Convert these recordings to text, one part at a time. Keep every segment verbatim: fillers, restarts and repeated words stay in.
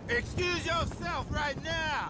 Excuse yourself right now!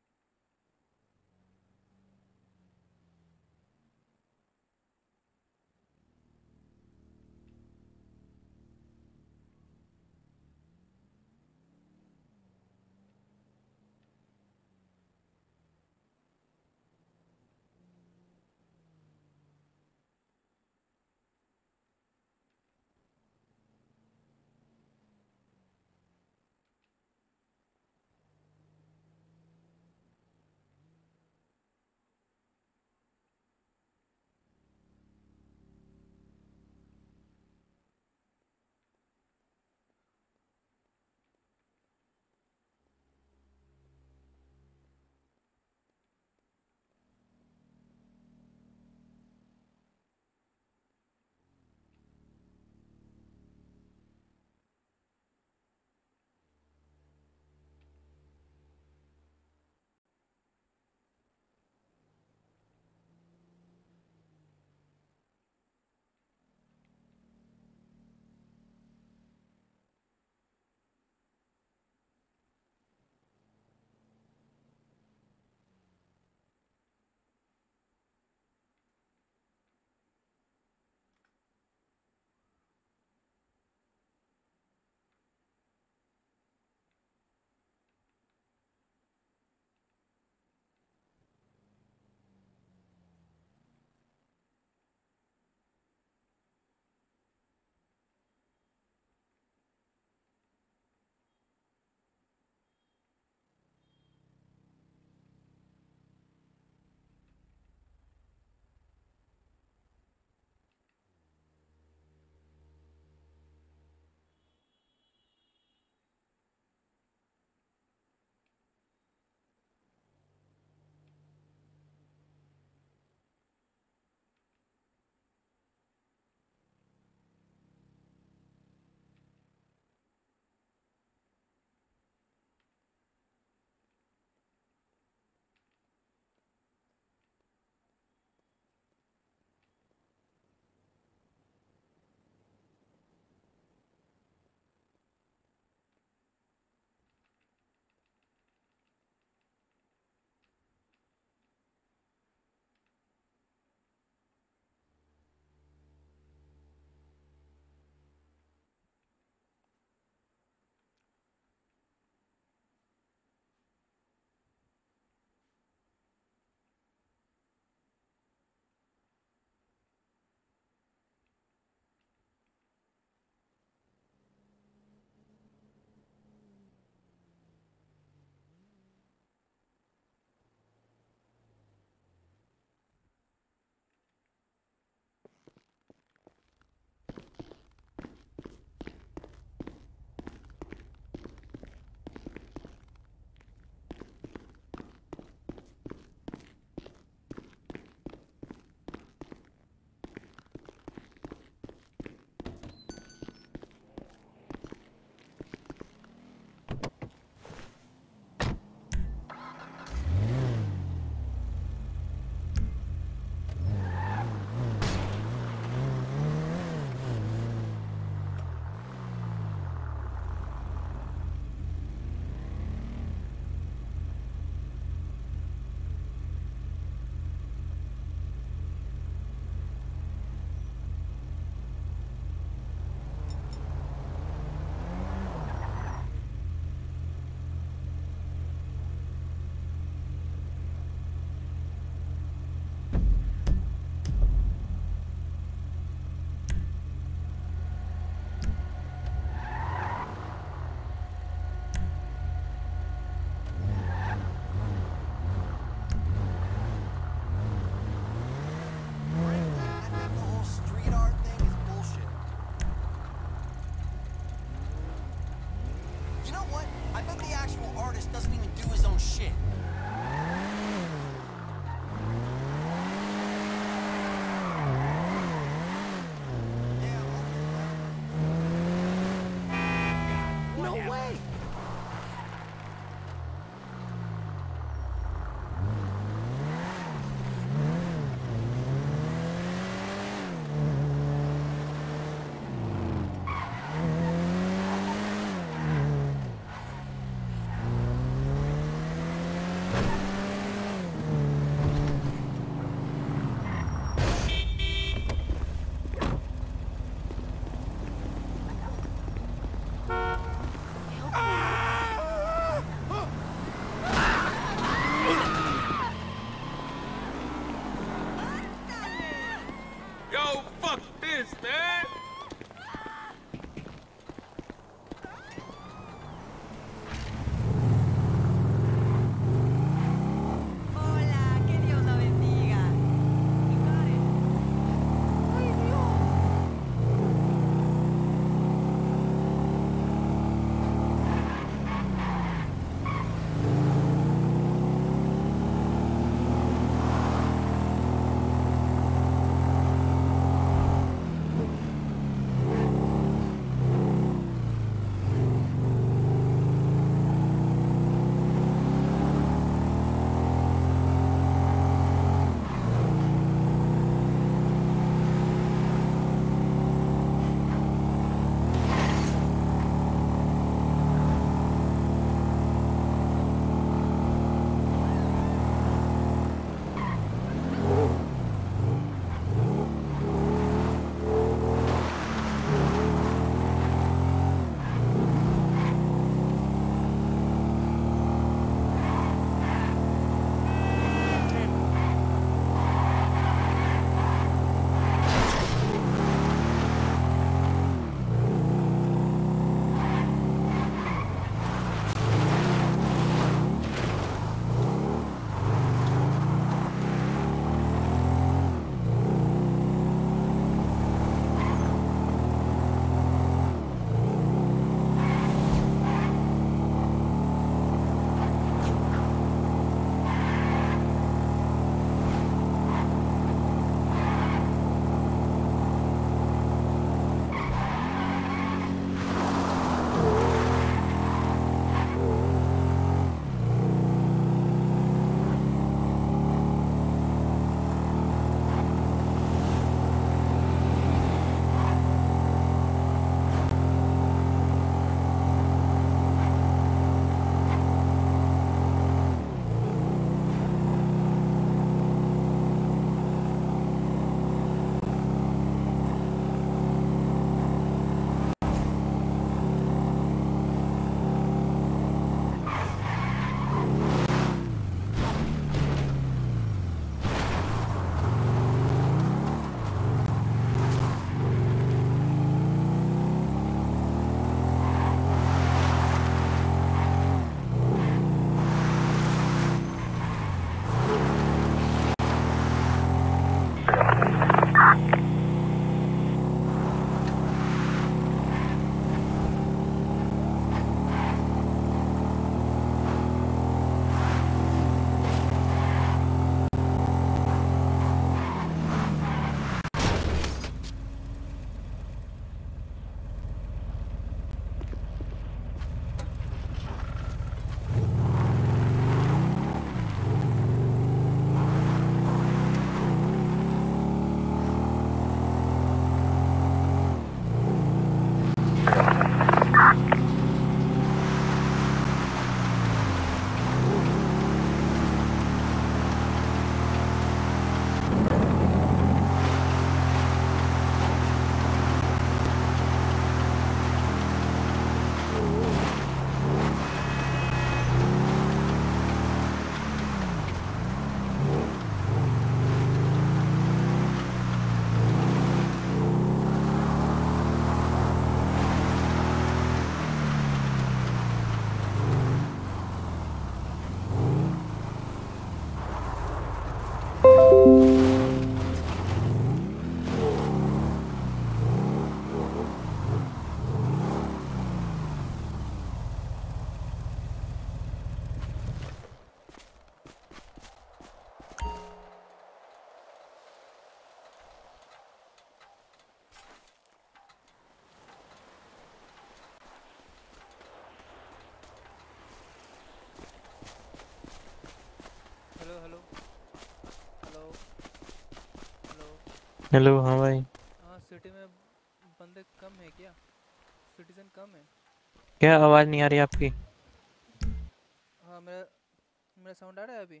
Hello, हाँ भाई। हाँ सिटी में बंदे कम है क्या? सिटीजन कम है? क्या आवाज नहीं आ रही आपकी? हाँ मेरा मेरा साउंड आ रहा है अभी?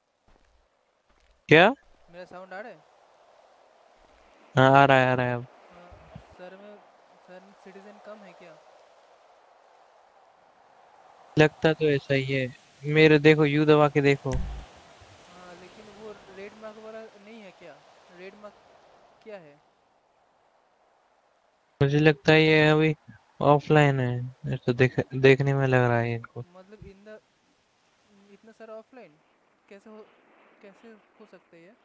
क्या? मेरा साउंड आ रहा है? हाँ, आ रहा है, आ रहा है अब। हाँ सर में सर में सिटीजन कम है क्या? लगता तो ऐसा ही है। मेरे देखो, यू दबा के देखो। हाँ लेकिन वो रेड मार्क वाला नहीं है क्या? रेड मार्क क्या है? मुझे लगता है ये अभी ऑफलाइन है, ऐसा देख देखने में लग रहा है इनको। मतलब इन द इतना सारा ऑफलाइन कैसे हो कैसे हो सकता है ये?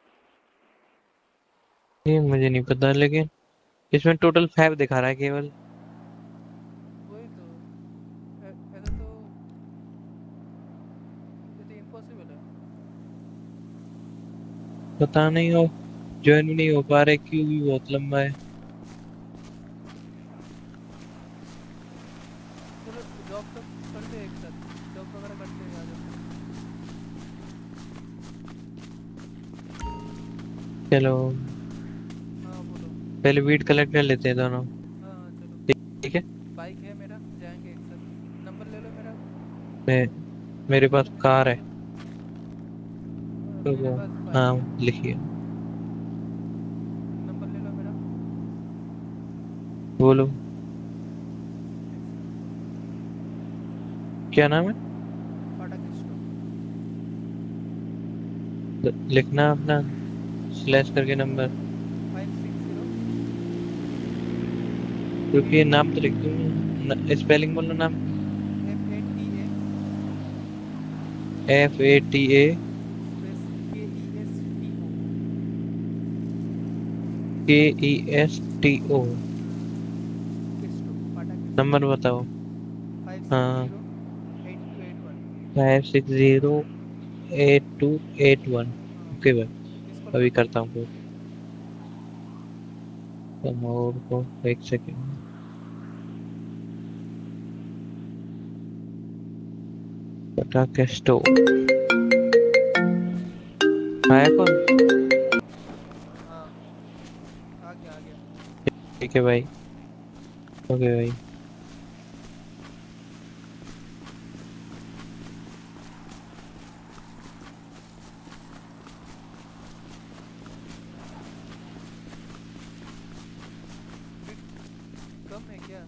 ये मुझे नहीं पता, लेकिन इसमें टोटल फाइव दिखा रहा है केवल। वही तो। ऐ- ऐसा तो ये तो इम्पॉसिबल है। पता नहीं हो, ज्वाइन भी नहीं हो पा रहे, क्यों भी बहुत लंबा है। चलो जॉब तो करते हैं एक साथ। जॉब वगैरह करते हैं आ जाओ। चलो, हाँ बोलो। पहले वीट कलेक्ट कर लेते हैं दोनों। हाँ हाँ चलो। ठीक है। बाइक है मेरा, जाएंगे एक साथ। नंबर ले लो मेरा। मैं मेरे पास नंबर कार निकाल है। लो। अ, तो मेरे वो, पास बाइक हाँ, है। लिखिए। नंबर ले लो मेरा। बोलो। एक सेकंड। क्या नाम है? फाटक स्टोर। लिखना अपना, स्लैश करके नंबर। Five six zero. क्योंकि ये एट नाम तो लिख दूंगा, स्पेलिंग बोलो नाम की। F A T A F A T A space K E S T O. K E S T O. Kesto, Fata Kesto. Number बताओ। फाइव सिक्स हाँ, zero eight two eight one. Five six zero eight two eight one. हाँ okay भाई, miss call अभी कर दो। करता हूँ फिर। और को एक सेकेंड। पता कैस्टो आया कौन? हाँ आ गया आ गया। ठीक है भाई। ओके भाई। बिट कम है क्या?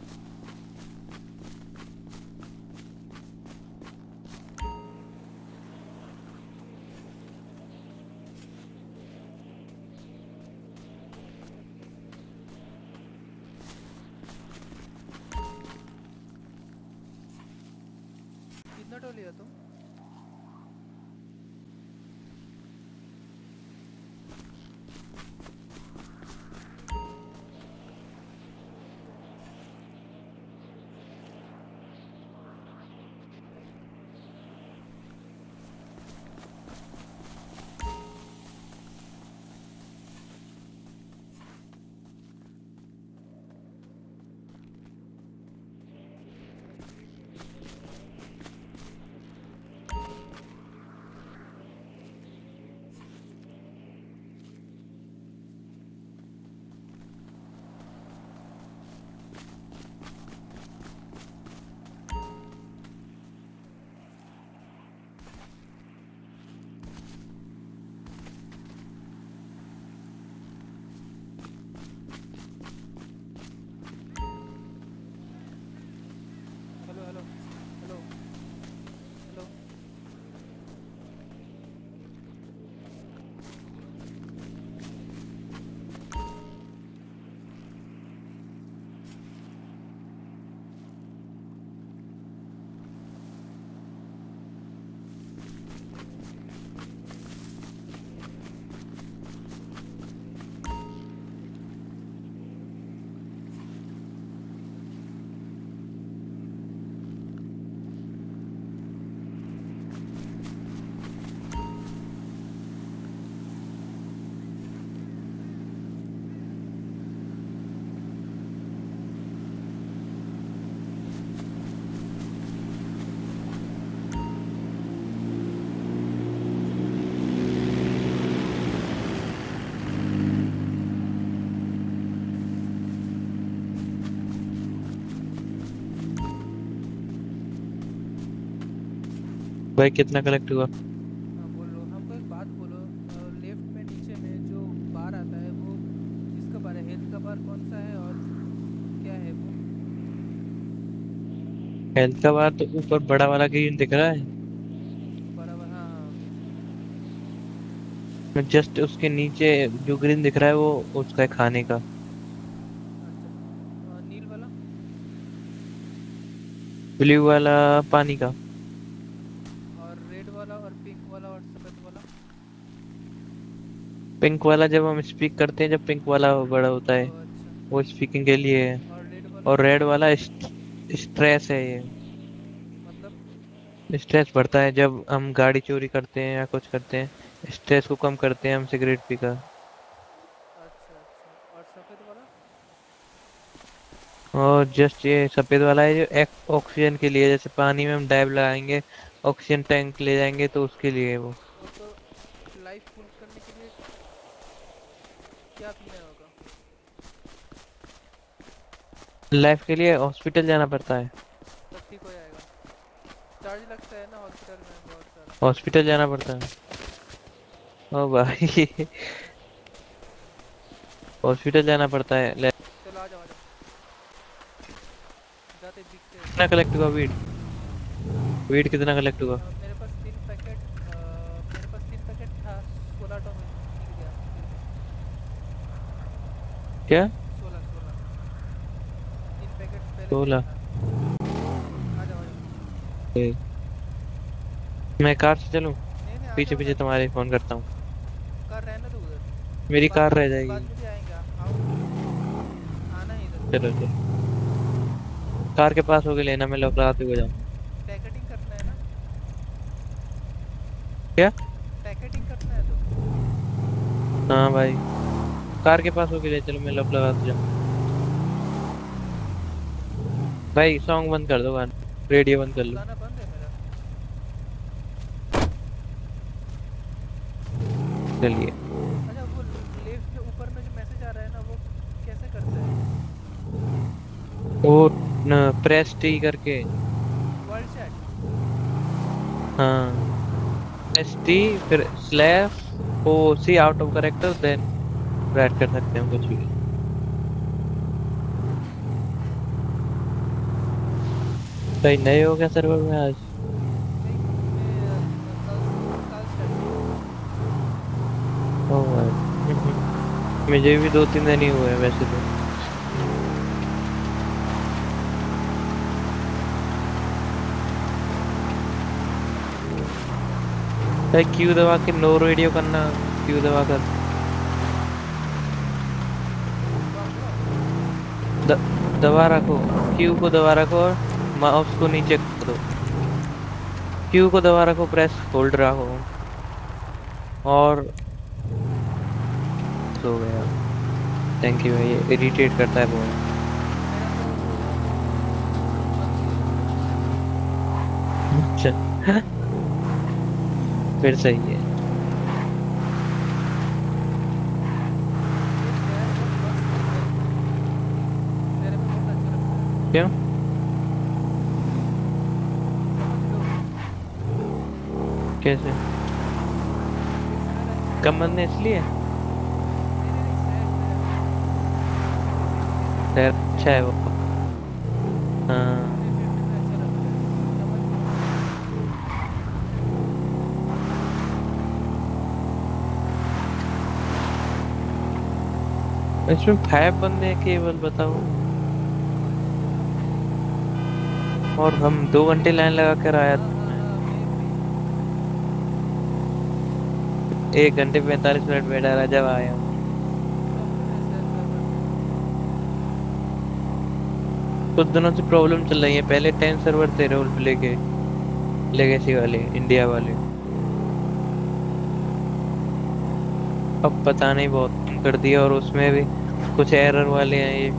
भाई कितना कलेक्ट हुआ? हाँ बोलो, हमको एक बात बोलो। लेफ्ट में नीचे में जो बार आता है वो किसका बार है? हेल्थ का बार कौन सा है और क्या है वो? हेल्थ का बार तो ऊपर बड़ा वाला ग्रीन दिख रहा है। बराबर, हाँ हाँ। जस्ट उसके नीचे जो ग्रीन दिख रहा है वो उसका है खाने का। अच्छा, अ, नील वाला? ब्लू वाला पानी का। और रेड वाला और पिंक वाला और सफ़ेद वाला? पिंक वाला जब हम स्पीक करते हैं, जब पिंक वाला बड़ा होता है ओ अच्छा। वो स्पीकिंग के लिए है। और रेड वाला? और रेड वाला स्ट्रेस है ये। मतलब? स्ट्रेस बढ़ता है जब हम गाड़ी चोरी करते हैं या कुछ करते हैं, स्ट्रेस को कम करते हैं हम सिगरेट पीकर। अच्छा अच्छा, और सफ़ेद वाला? और जस्ट ये सफेद वाला है जो एक ऑक्सीजन के लिए, जैसे पानी में हम डाइव लगाएंगे, ऑक्सीजन टैंक ले जाएंगे तो उसके लिए है वो। वो तो लाइफ फुल करने के लिए क्या पीना होगा? लाइफ के लिए हॉस्पिटल जाना पड़ता है। तब ठीक हो जाएगा? चार्ज लगता है ना हॉस्पिटल में बहुत सारा? हॉस्पिटल जाना पड़ता है। ओ भाई हॉस्पिटल जाना पड़ता है। ले- चलो आ जाओ आ जाओ, जाते दिखते हैं। कितना कलेक्ट हुआ वीड? वीड कितना कलेक्ट हुआ? अ, मेरे पास तीन पैकेट अ, मेरे पास तीन पैकेट था। सोलह टो मिल मिल गया फिर भी। क्या? सोलह सोलह। तीन पैकेट पहले से ही सोलह? था। आ जाओ आ जाओ। मैं कार से चलूं? नहीं नहीं, आ पीछे जाओ ना। पीछे तुम्हारे फोन करता हूँ। कर रहने दो उधर। मेरी बाद कार में रह भी बाद जाएगी। में भी आएंगे, आओ ना। आना है इधर। चलो चलो, कार के पास होके लेना, मैं लोग लगाते हुए जाऊँ। पैकेटिंग करना है ना? क्या? पैकेटिंग करना है तो। हाँ भाई, कार के पास होके ले चलो, मैं लोग लगाते जाऊँ। भाई सॉन्ग बंद कर दो, गाना रेडियो बंद कर लो। गाना बंद है मेरा। चलिए। अच्छा, वो लेफ्ट में ऊपर में जो मैसेज आ रहा है ना, वो कैसे करता है? वो प्रेस टी करके। World chat? हाँ, प्रेस टी, फिर slash O C out of character, then write कर सकते हैं कुछ भी। भाई नए हो क्या सर्वर में आज? नहीं, मैं अ, कल कल स्टार्ट किया हूँ। ओ भाई मुझे भी दो तीन दिन ही हुए हैं वैसे तो। भाई क्यू दबा के नो रेडियो करना, क्यू दबा कर। हुआ हुआ। द, दबा रखो, क्यू को दबा रखो और माउस को नीचे कर दो। क्यू को दबा रखो, प्रेस होल्ड रखो और सो गया। थैंक यू भाई, ये इरिटेट करता है बहुत। मेरा तो वो बंद ही है। अच्छा फिर सही है। ये शहर बहुत मस्त है मेरे को। शहर में बहुत अच्छा लगता है। क्यों? समझ लो। कैसे? ये शहर अच्छा है कम तो। बंदे इसलिए? नहीं नहीं नहीं, शहर शहर खैर अच्छा है शहर वो। हाँ। घूमने फिरने में अच्छा लगता है। समझ लो। इसमें फाइव बंदे हैं केवल, बताओ। और हम दो घंटे लाइन लगा कर आया हाँ हाँ था। हाँ, मैं भी। एक घंटे पैंतालीस मिनट बैठा रहा जब आया हूँ। प्रॉब्लम है सर सर्वर में। कुछ दिनों से प्रॉब्लम चल रही है, पहले टेन सर्वर थे रोल प्ले के, लेगेसी वाले, इंडिया वाले। अब पता नहीं बहुत कम कर दिया, और उसमें भी कुछ एरर वाले हैं ये।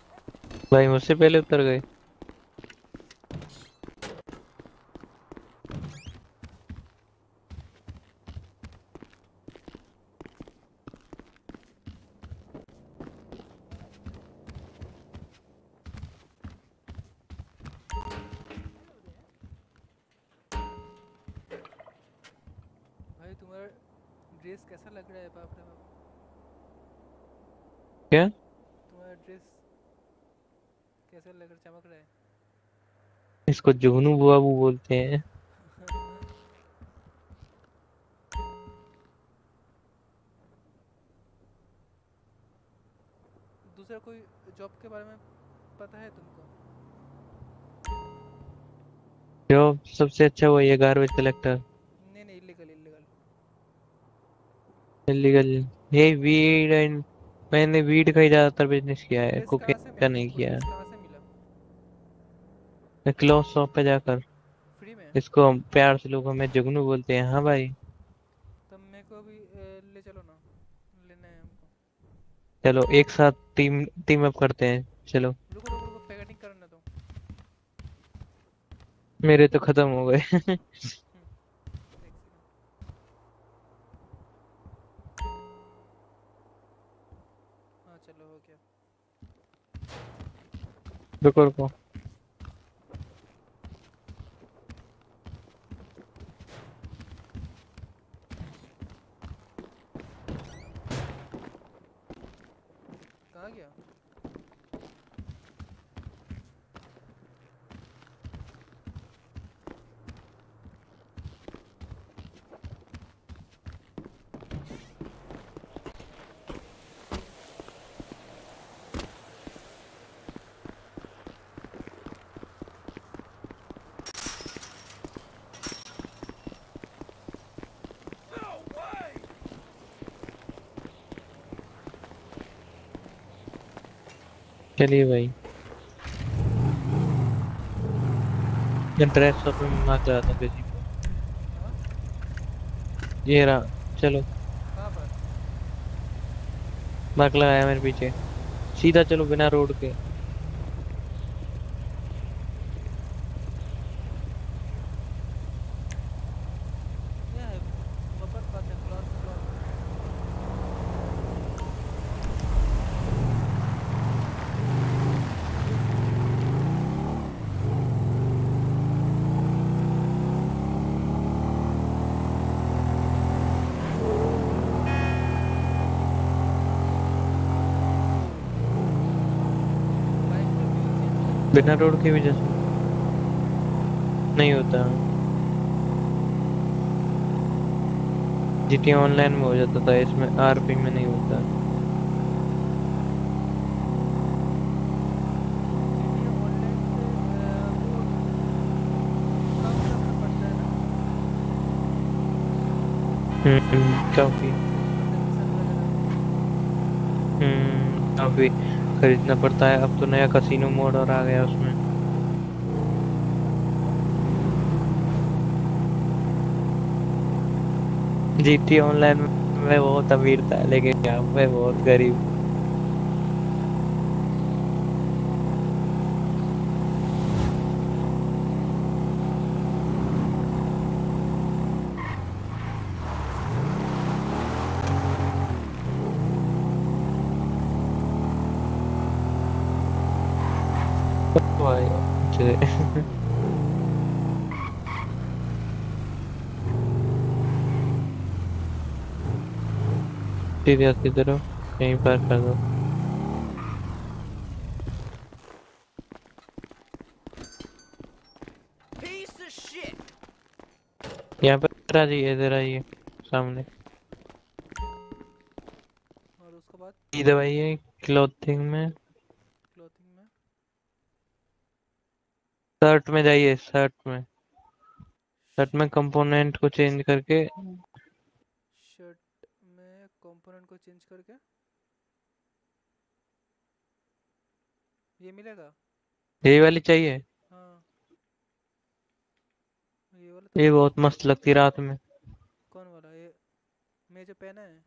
भाई मुझसे पहले उतर गए। तुम्हारा ड्रेस कैसा लग रहा है? बाप रे बाप, क्या? तुम्हारा ड्रेस कैसा लग रहा, चमक रहा है। इसको जुगनू बुआबू बोलते हैं। दूसरा कोई जॉब के बारे में पता है तुमको? जो सबसे अच्छा वो ये गार्बेज कलेक्टर। नहीं नहीं, इलीगल इलीगल। इलीगल। ये वीड एंड मैंने वीड का ही ज्यादातर बिजनेस किया है, ड्रेस कहाँ कोकेन से का मिला नहीं तुमको? किया। ड्रेस कहाँ से मिला? क्लॉथ शॉप पे जाकर। फ्री में? इसको हम प्यार से लोग हमें जुगनू बोलते हैं। हाँ भाई। तब मेरे को भी अ, ले चलो ना, लेना है हमको। चलो एक साथ टीम टीम अप करते हैं, चलो। रुको रुको रुको, पैकेटिंग करने दो। मेरे तो खत्म हो गए। हम्म, एक सेकंड। हाँ चलो, हो गया। रुको रुको। कहाँ गया? चलिए भाई। ड्रेस शॉप में मार रहा था किसी को। हाँ, ये रहा। चलो। कहाँ पर? मार्क लगाया मेरे पीछे। सीधा चलो बिना रोड के। क्या है? बबर बात है, क्लॉथ क्लॉथ। बाइक में फ्यूल चेंज करना बिना होता रोड के भी जैसे नहीं होता। जीटी ऑनलाइन में हो जाता था, इसमें आरपी में नहीं होता। है। जी टी ए ऑनलाइन से अ, वो कम रखना पड़ता है ना, हम्म काफी। कंजम्पशन वगैरह। हम्म काफी खरीदना पड़ता है। अब तो नया कसिनो मोड और आ गया उसमें। जीटी ऑनलाइन में बहुत अमीर था, लेकिन यहाँ पे बहुत गरीब। भाई चले। सीरियस की तरफ यहीं पर कर दो। Piece of shit! यहाँ पर आ जाइए, इधर आइए सामने। और उसके बाद ये दबाइए क्लॉथिंग में। क्लॉथिंग में। शर्ट में जाइए, शर्ट में। शर्ट में कंपोनेंट को चेंज करके। शर्ट में कंपोनेंट को चेंज करके ये मिलेगा? यही वाली चाहिए। हाँ, ये वाला तो ये मिल। बहुत मस्त लगती रात में। कौन वाला ये? मैं जो पहना है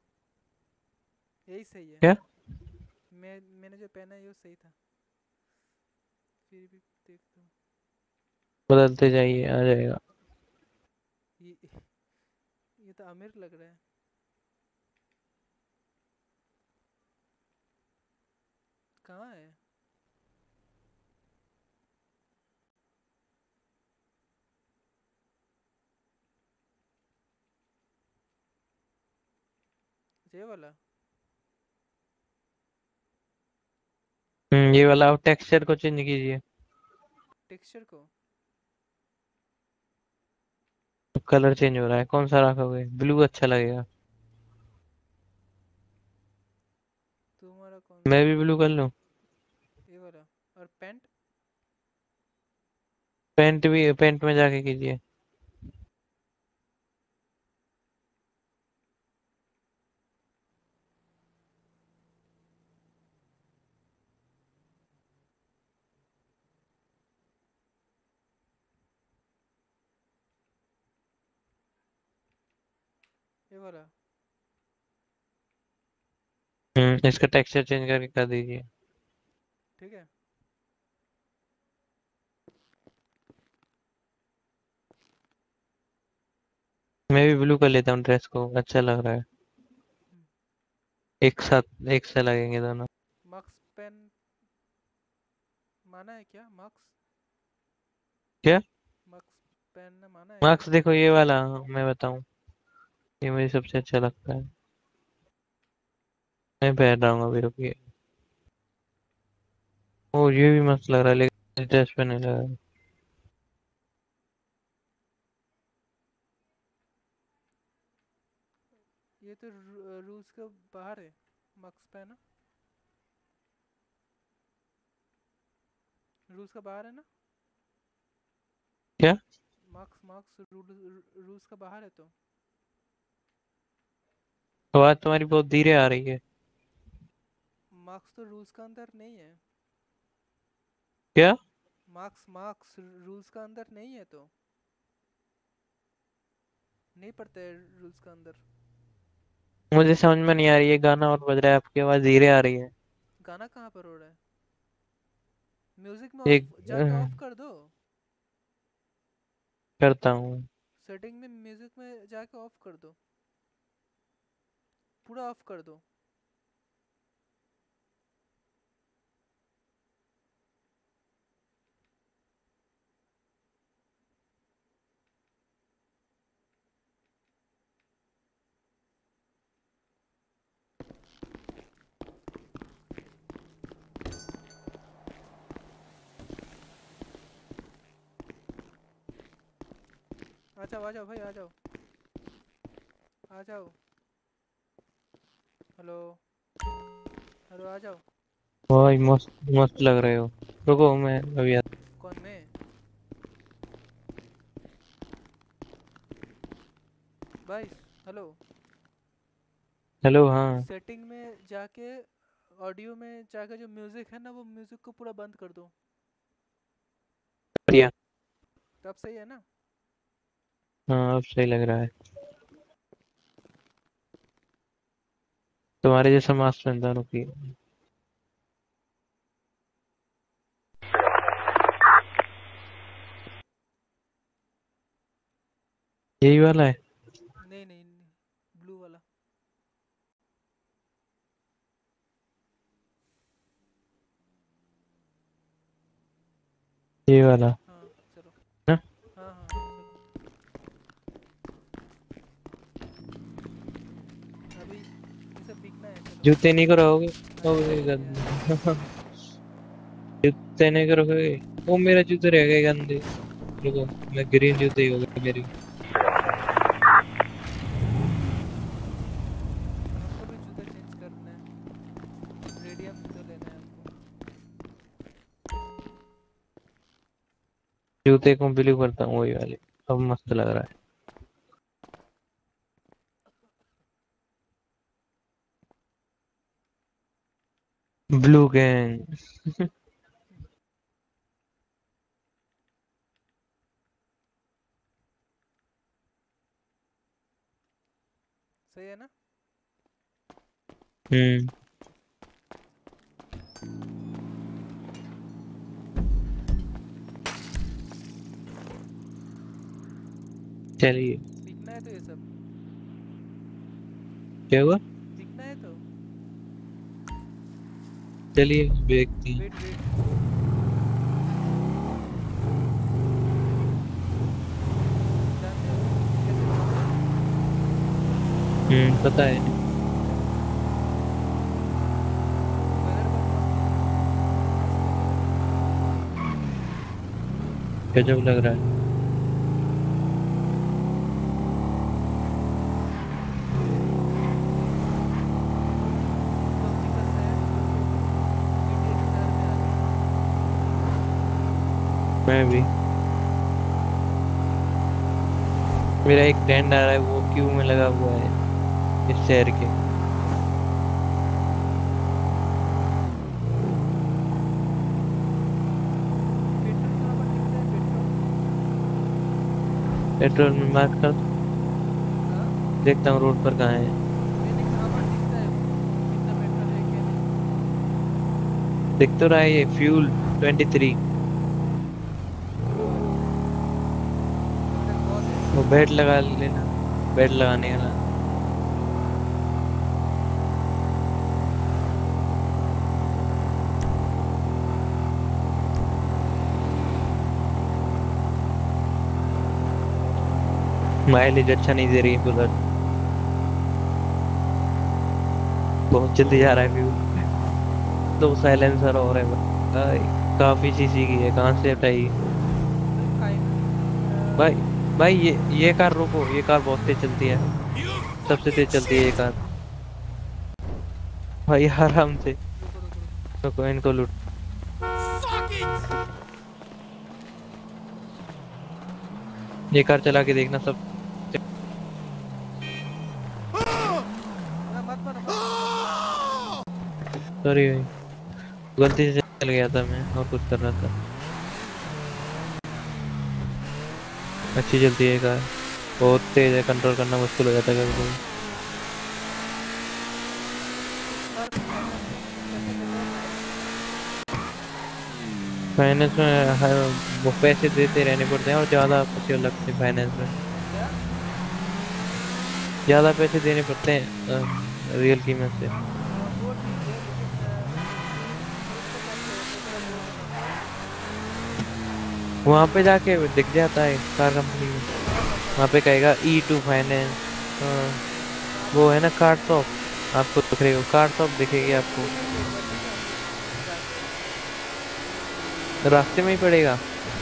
यही सही है। क्या? मैं मैंने जो पहना है ये सही था, फिर भी देखता हूँ। बदलते जाइए, आ जाएगा। ये ये तो अमीर लग रहा है। कहाँ है? ये वाला हम्म ये वाला आप टेक्सचर को चेंज कीजिए, टेक्सचर को। कलर चेंज हो रहा है। कौन सा रखोगे? ब्लू अच्छा लगेगा। तुम्हारा कौन मैं सा भी है? ब्लू कर लूं? ये वाला। और पेंट। पेंट भी, पेंट में जाके कीजिए। ये वाला। हम्म इसका टेक्सचर चेंज करके कर दीजिए। ठीक है। मैं भी ब्लू कर लेता हूँ, ड्रेस को अच्छा लग रहा है। एक साथ एक से लगेंगे दोनों। मार्क्स पेन माना है क्या? मार्क्स क्या? मार्क्स पेन माना है क्या? मार्क्स देखो ये वाला, मैं बताऊं, ये मुझे सबसे अच्छा लगता है। मैं पहन रहा हूँ अभी, रुकिए। ओ ये भी मस्त लग रहा है, लेकिन ड्रेस पे नहीं लग रहा है। ये तो रूल्स के बाहर है। मार्क्स पेन रूल्स का बाहर है ना? क्या? मार्क्स मार्क्स रूल्स का बाहर है तो। आवाज तुम्हारी बहुत धीरे आ रही है। मार्क्स तो रूल्स का अंदर नहीं है। क्या? मार्क्स मार्क्स रूल्स का अंदर नहीं है तो। नहीं पड़ता है रूल्स का अंदर। मुझे समझ में नहीं आ रही है, गाना और बज रहा है, आपकी आवाज धीरे आ रही है। गाना कहाँ पर हो रहा है? म्यूजिक में एक ऑफ जाके ऑफ कर दो। करता हूँ। सेटिंग में म्यूजिक में जाके ऑफ कर दो। पूरा ऑफ कर दो। आ जाओ आ जाओ भाई, आ जाओ आ जाओ। हेलो हेलो, आ जाओ। भाई मस्त मस्त लग रहे हो। रुको मैं अभी आता कौन में? भाई हेलो। हूँ। हेलो हाँ। सेटिंग में जाके ऑडियो में जाके जो म्यूजिक है ना, वो म्यूजिक को पूरा बंद कर दो। बढ़िया। तब सही है ना? हाँ अब सही लग रहा है। तुम्हारे जैसा मास्क पहनता हूँ, रुकिए। यही वाला है? नहीं नहीं, नहीं ब्लू वाला। ये वाला हाँ चलो। ना? हाँ हाँ हाँ चलो। अभी ये सब बिकना है, चलो। जूते नहीं कराओगे? अरे ओए नहीं गंदे। यार। जूते नहीं करोगे? वो मेरा जूते रह गए गंदे। रुको, मैं ग्रीन जूते ही हो गए मेरी। हमको भी जूता चेंज करना है। रेडियम जूता लेना है हमको। जूते को ब्लू करता हूँ, वही वाले। अब मस्त लग रहा है। Blue gang. सही है ना? हम्म चलिए। बिकना है तो ये सब क्या हुआ? बिकना है तो। चलिए देखते हैं। Wait wait. जानते हो कैसे बिकना है? हम्म पता है। गजब लग रहा है। पबजी का सेट जीटीए की तरह में आ गया। मैं भी, मेरा एक फ्रेंड आ रहा है, वो क्यू में लगा हुआ है इस शहर के। पेट्रोल कहाँ पर दिखता है पेट्रोल? पेट्रोल में मार्क कर, हाँ देखता हूँ रोड पर कहाँ है। मैंने कहाँ पर दिखता है वो कितना पेट्रोल है क्या नहीं? दिख तो रहा है ये फ्यूल ट्वेंटी थ्री। अच्छा पेट्रोल बहुत है। वो बेड लगा लेना, बेड लगाने वाला। माइलेज अच्छा नहीं दे रही है बुलेट, बहुत जल्दी जा रहा है फ्यूल। दो साइलेंसर और है भाई, काफी सीसी की है, कहाँ से हटाई। भाई भाई फाइनल भाई ये ये कार रोको, ये कार बहुत तेज चलती है, You सबसे fucking तेज चलती है ये shit! कार। भाई आराम से, रुको रुको रुको। रुको इनको लूट। Fuck it! ये कार चला के देखना सब। ना मत मारो मत मारो मत मारो। सॉरी भाई, गलती से चल गया था मैं और कुछ कर रहा था। अच्छी चलती है ये कार, बहुत तेज है, कंट्रोल करना मुश्किल हो जाता है कभी कभी। और फाइनल कैसे चल रहा है? फाइनेंस में हर वो पैसे देते रहने पड़ते हैं और ज्यादा पैसे लगते हैं फाइनेंस में, क्या? ज्यादा पैसे देने पड़ते हैं रियल कीमत से। हाँ, वो ठीक है लेकिन यूज यूज तो कैसे होते मेरा बोल रहा हूँ। वहाँ पे जाके दिख जाता है कार कंपनी में, कहाँ पर वहाँ पे कहेगा ई टू फाइनेंस। कहाँ वो पर? है ना कार शॉप, आपको दिख रही हो कार शॉप दिखेगी आपको, दिखेंगे बट ना जाके रास्ते में ही पड़ेगा।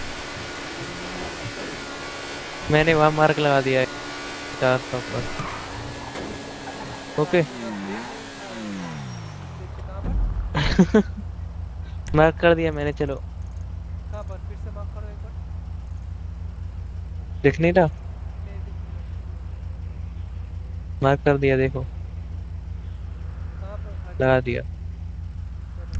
मैंने वहाँ मार्क लगा दिया है कार शॉप पर। ओके। कार शॉप पे देखते कहाँ पर? मार्क कर दिया मैंने, चलो। कहाँ पर फिर से मार्क करो एक बार। दिख नहीं रहा? नहीं दिख नहीं रहा। मार्क कर दिया, देखो कहाँ पर? अच्छा लगा दिया। चलो।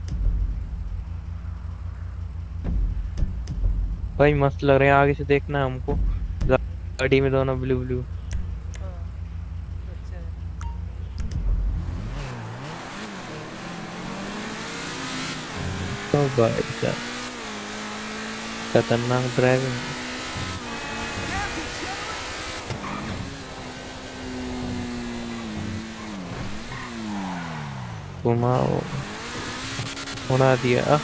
भाई मस्त लग रहे हैं, आगे से देखना है हमको, गाड़ी में दोनों ब्लू ब्लू। हाँ अच्छा है। तो भाई साहब खतरनाक ड्राइविंग। घुमाओ, उड़ा दिया।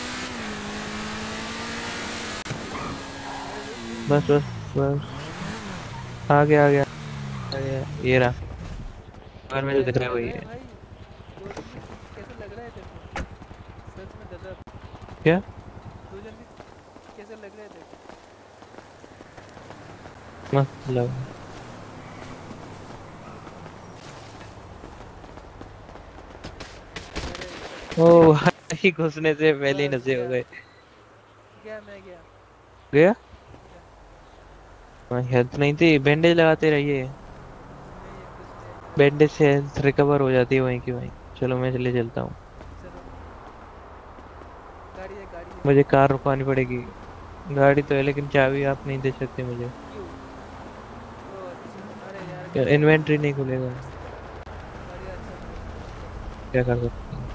बस बस बस, आ गया आ गया आ गया, ये रहा कार में जो दिख कैसा रहा है लग वही रहा है है। भाई? दो जन भी कैसा लग रहा है तेरे को? सच में गजब। क्या? दो जन भी कैसे लग रहे हैं तेरे को? मस्त लग, अरे ओ सच में भाई घुसने से पहले ही बस नशे हो गया गए। गया मैं गया गया? गया। हेल्थ नहीं थी, बैंडेज लगाते रहिए, नहीं है कुछ नहीं है मेरे पास। बैंडेज से हेल्थ रिकवर हो जाती है वहीं की वहीं। चलो मैं चले चलता हूँ, चलो गाड़ी है गाड़ी है। मुझे कार रुकवानी पड़ेगी। गाड़ी तो है लेकिन चाबी आप नहीं दे सकते मुझे, क्यों? ओ अच्छा अरे यार गाड़ी अच्छा इन्वेंट्री नहीं नहीं है। खुलेगा। गाड़ी अच्छा नहीं है मेरे पास। क्या कर सकते हैं,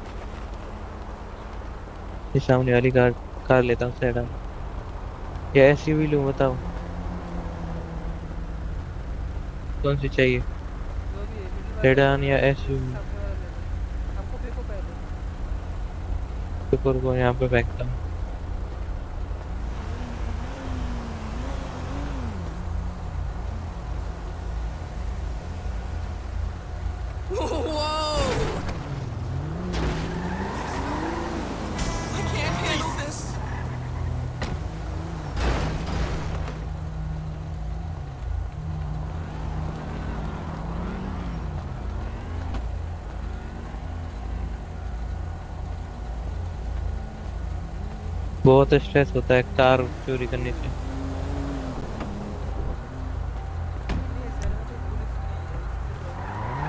ये सामने वाली कार, कार लेता हूँ सेडान या एसयूवी लूँ, बताओ कौन सी चाहिए, जो भी है मिडिल वाला ले सेडान लो या या फिर एसयूवी? सामने वाला ले लो। हमको फेंको पहले। सुपर को यहाँ पे फेंकता हूँ। Whoa! I can't handle this. बहुत स्ट्रेस होता है कार चोरी करने से। नहीं, इस शहर में तो पुलिस नहीं है, इसलिए प्रॉब्लम नहीं है।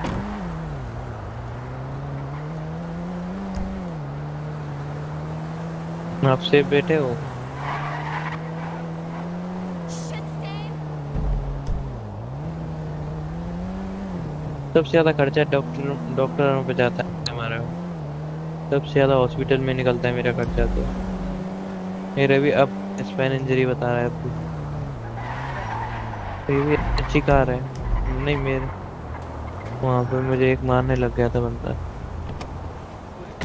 आप सेफ बैठे हो। Shit stain! सबसे ज्यादा खर्चा डॉक्टर डॉक्टरों पे जाता है हमारा। सबसे ज्यादा हॉस्पिटल में निकलता है मेरा खर्चा तो। मेरा भी अब स्पाइन इंजरी बता रहा है अब भी। तो ये भी अच्छी कार है। नहीं मेरे वहां पे मुझे एक मारने लग गया था बंदा। गोली?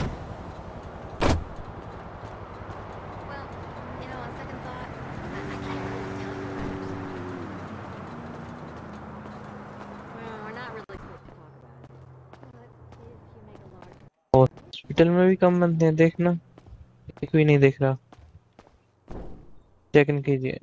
Well, you know, on second thought, I, I can't really tell you much. Well, we're not really supposed to talk about it. But if you make a large... hospital में भी कम बंदे हैं देखना। एक भी नहीं दिख रहा। चेक इन कीजिए।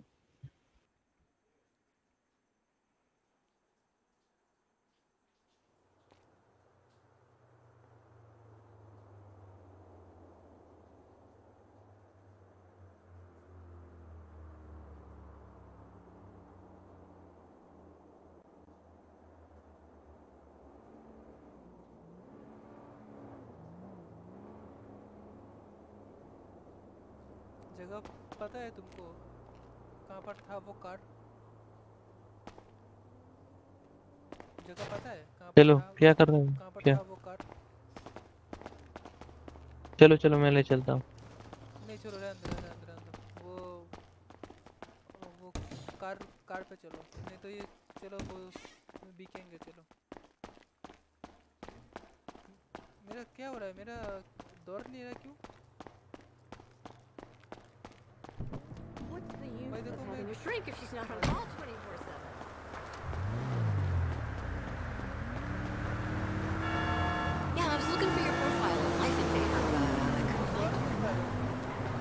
जगह पता है तुमको? कहाँ पर था वो कार? जगह पता है कहाँ पर चलो था? क्या कर रहे हो कहाँ पर क्या। था वो कार? चलो चलो मैं ले चलता हूँ। नहीं, चलो रहने दो, रहने दो, रहने दो। वो वो कार कार पे चलो, नहीं तो ये चलो वो बिकेंगे। चलो, मेरा क्या हो रहा है? मेरा दौड़ नहीं रहा क्यों? What's the use भाई of देखो, मैं having a shrink if she's not on call twenty-four seven? Yeah, I was looking for your profile on Life Invader, but uh, I couldn't दौड़ find नहीं it. पा रहा हूँ।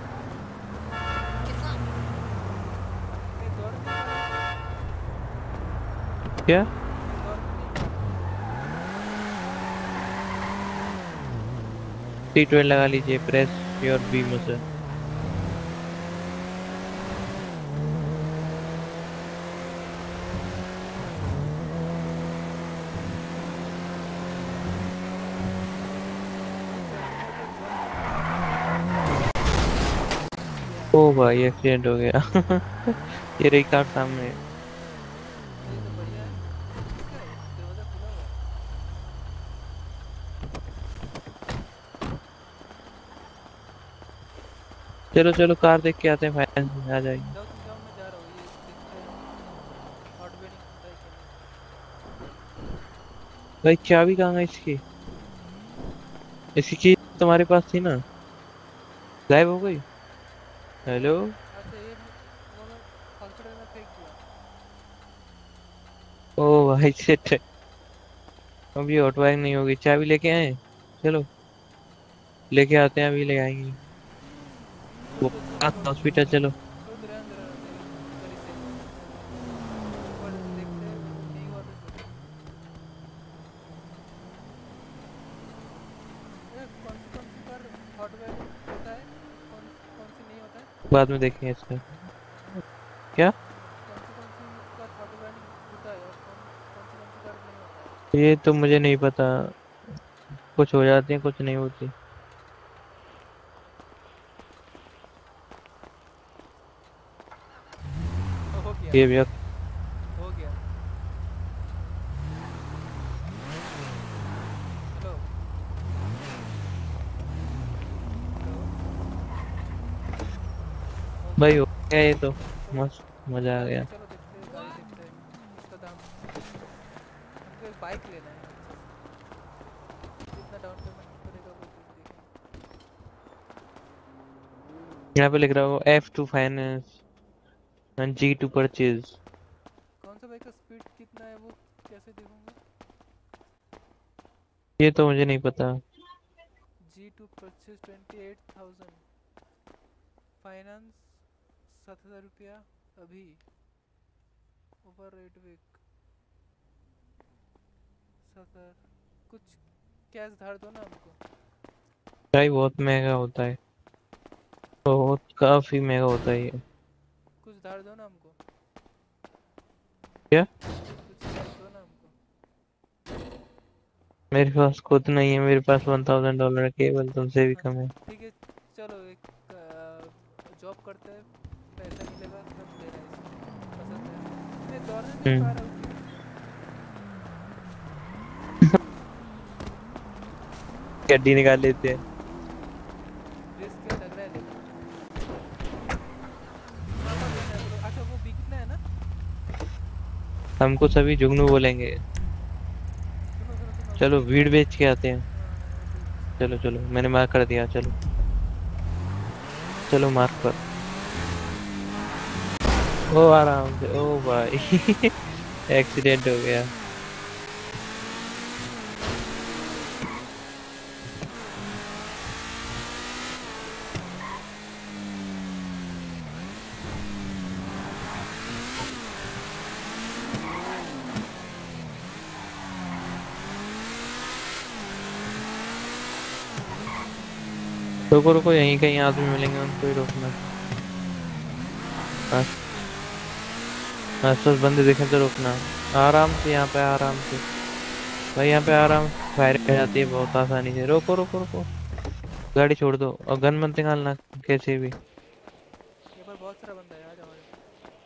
Get some. मैं दौड़ नहीं पा रहा हूँ। क्या। मैं दौड़ नहीं पा रहा हूँ। सी ट्वेल्व लगा लीजिए प्रेस योर बी मसल। ओ भाई एक्सीडेंट हो गया। ये रही कार सामने। ये तो बढ़िया है। किसका है? दरवाजा खुला हुआ है। चलो चलो कार देख के आते हैं फाइनेंस में आ जाएगी। जाओ, तुम जाओ, मैं जा रहा हूँ। ये देखते हैं हॉट वेडिंग होता है कि नहीं। भाई चाबी कहाँ है इसकी। इसकी की तुम्हारे पास थी ना। गायब हो गई। वो हेलो। अच्छा, ये मैं- वो मैं हॉस्पिटल में फेंक दिया। ओ भाई शिट। अभी हॉट वाइंग नहीं होगी चाबी लेके आए। चलो लेके आते हैं अभी ले आएंगे। छोड़ वो दो, छोड़ छोड़ हॉस्पिटल चलो। छोड़ दो, रहने दो, रहने दो, ये गाड़ी सेफ है। एक बार देखते हैं, नहीं हुआ तो छोड़ दो। अरे कौन सी कौन सी कार हॉट वेडिंग होता है? कौन कौन सी नहीं होता है? बाद में देखेंगे इसका। क्या। कौन सी कौन सी कार हॉट वेडिंग होता है और कौन कौन सी कौन सी कार नहीं होता है? ये तो मुझे नहीं पता। कुछ हो जाती है कुछ नहीं होती। हो गया, ये भैया। हो गया। Hello, hello. हो गया। भाई हो गया ये तो। चलो, मस्त मजा आ गाड़ी गया। चलो देखते हैं, गाड़ी देखते हैं किसका दाम। हमको एक बाइक लेना है अच्छे से। कितना डाउन पेमेंट पड़ेगा वो कुछ देखेंगे। यहाँ पे लिख रहा हूँ F two finance and G two purchase. कौन सा बाइक का स्पीड कितना है वो कैसे देखूंगा? ये तो मुझे नहीं पता। G two purchase twenty eight thousand. Finance सात हज़ार रुपया अभी। ओवर एट वीक सात हज़ार। कुछ कैश धार दो ना हमको। भाई बहुत महंगा होता है। बहुत काफी महंगा होता है ये। कुछ धार दो ना हमको, क्या? कुछ कैश दो ना हमको। मेरे पास खुद नहीं है, मेरे पास वन थाउजेंड डॉलर केवल, तुमसे भी हाँ, कम है। ठीक है, चलो एक जॉब करते हैं, पैसा मिलेगा तब लेना इसको, पसंद है। मैं दौड़ नहीं पा हम्म। रहा हूँ क्यों? गड्डी निकाल लेते हैं। रिस्क लग रहा है लेकिन। कहाँ पर बेचना है बोलो? अच्छा वो बिकना है ना? हमको सभी जुगनू बोलेंगे। सुनो सुनो सुनो, वो चलो बिकना वीड है। बेच के आते हैं। हाँ वो बेच। चलो चलो, मैंने मार्क कर दिया, चलो। चलो मार्क पर। ओ आराम से, ओ भाई। एक्सीडेंट हो गया। रुको रुको, यहीं कहीं आदमी मिलेंगे, उनको ही रोकना। आस आसपास बंदे देखें तो रोकना। आराम से, यहाँ पे आराम से। भाई यहाँ पे आराम से फायर हो जाती है बहुत आसानी से। रोको रोको रोको, गाड़ी छोड़ दो और गन मत निकालना कैसे भी। यहाँ पर बहुत सारा बंदा है, आ जाओ आ जाओ।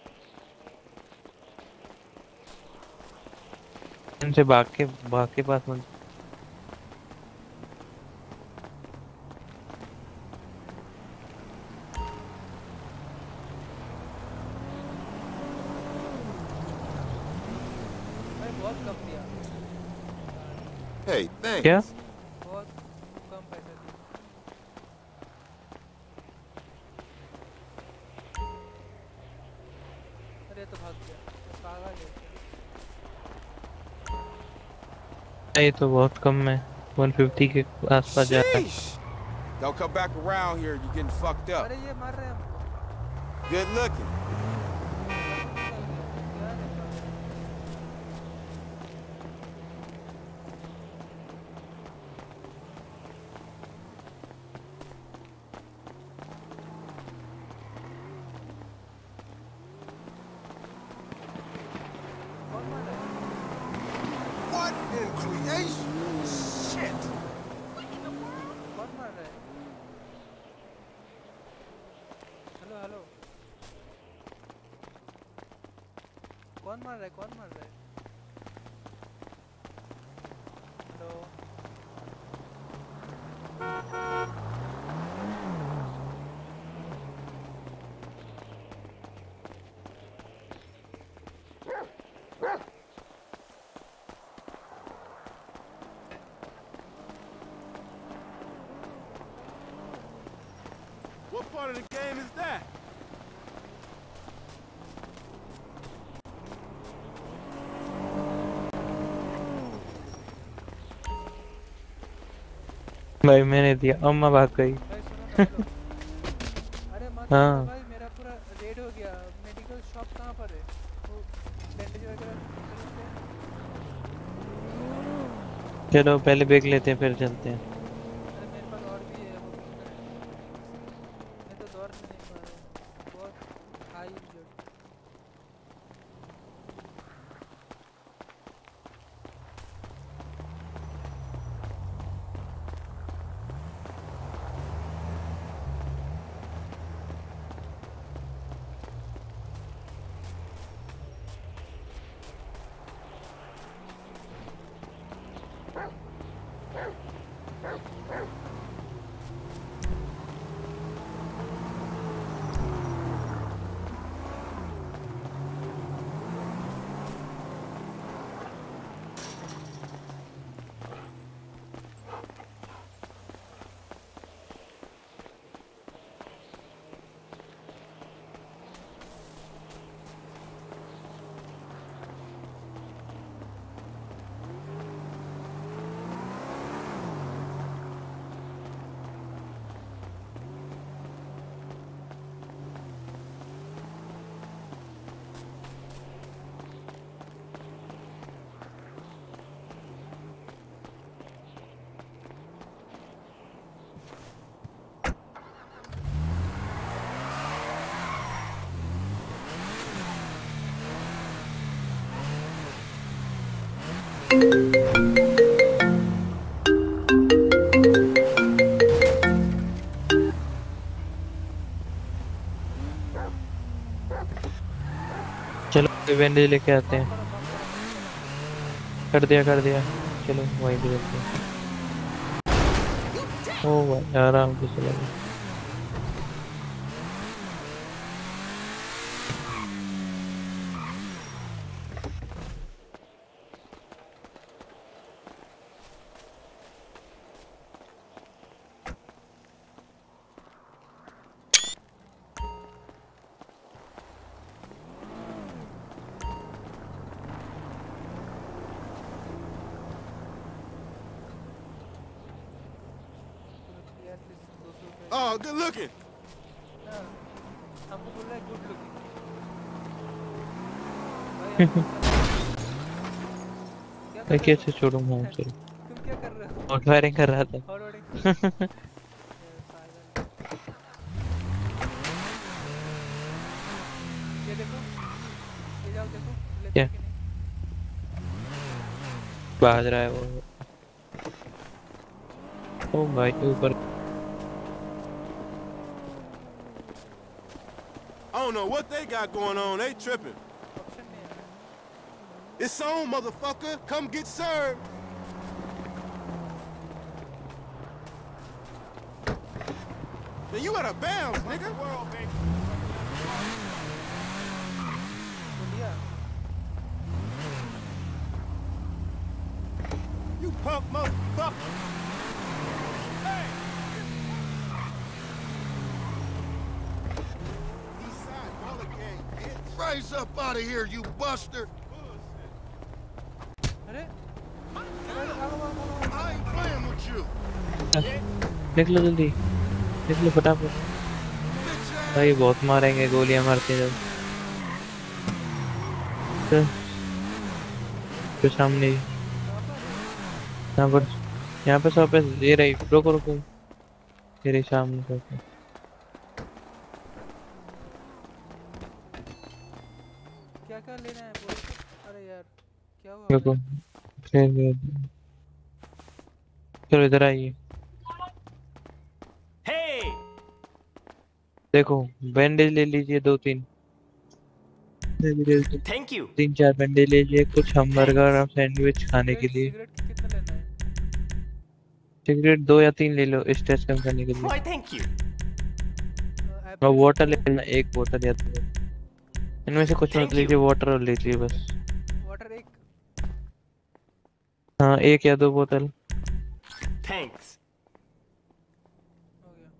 इनसे भाग के भाग के पास मत। भाई बहुत कम दिया, Hey, क्या? thanks. बहुत कम पैसा दिया। अरे तो भाग गया, तो पागल है क्या? ये तो बहुत कम है, वन फिफ्टी के आसपास जा रहा है। Sheesh. Don't come back around here. You're getting fucked up. अरे ये मार रहे हैं हमको। Good looking. सब निकल गया, क्या है पागल? कौन मार रहा है? What in creation? Shit. कौन मार रहा है? हेलो हेलो, कौन मार रहा है? कौन मार रहा है? Hello. What part of the game is that? भाई मैंने दिया, अम्मा भाग गई। भाई सुनो ना, हेलो। अरे मत हाँ। मारो भाई, मेरा पूरा रेड हो गया। मेडिकल शॉप कहाँ पर है? वो बैंडेज वगैरह खरीदते हैं। चलो पहले देख लेते हैं फिर चलते हैं। अरे मेरे पास और भी है, वो भी कर। मैं तो दौड़ नहीं पा रहा हूँ, बहुत हाई इंजर्ड। चलो बैंडेज लेके आते बम हैं। करो बम करो बम करो। कर दिया कर दिया। चलो वहीं पे रहते हैं। ओ भाई आराम से चला गया। चलो यार प्लीज दो सौ रुपये। Oh, good looking. हाँ, हमको बोल रहा है गुड लुकिंग। भाई हमको क्या कर मैं रहे कैसे हो छोड़ूंगा तुम? चलो। तुम क्या कर रहे हो? और फायरिंग कर रहा था। Hot loading. पागल। ये देखो, ये जाओ देखो, लेते क्या हैं कि नहीं? भाग रहा है वो। ओ भाई ऊपर। I don't know what they got going on. They tripping. Option नहीं है। It's on, motherfucker. Come get served. Then you out of bounds, nigga. बोलिया। You punk motherfucker. Eastside Baller Gang, bitch. Rise up out of here, you buster! अरे, अरे भागो भागो भागो। I ain't playing with you. निकलो जल्दी निकलो फटाफट। Bitch ass. भाई बहुत मारेंगे गोलियां मारते हैं जब। चल, तो सामने ही। यहाँ पर यहाँ पे सब पे ये रही। रुको रुको ये रही सामने सब पे। क्या क्या लेना है बोल। अरे यार, क्या हुआ? रुको फिर फिर- चलो इधर आइए। देखो बैंडेज ले लीजिए दो तीन। Thank you. तीन चार बैंडेज ले लीजिए। कुछ हमबर्गर और सैंडविच खाने के सिगरेट लिए। सिगरेट की कितना लेना है? सिगरेट दो या तीन ले लो स्ट्रेस कम करने के लिए। Why thank you. अ, और एप्पल वाटर ले लो। लेना एक बोतल या दो। इनमें से कुछ मत Thank you. लीजिए वाटर और लीजिए बस। वाटर एक। हाँ एक या दो बोतल। थैंक्स। हो गया।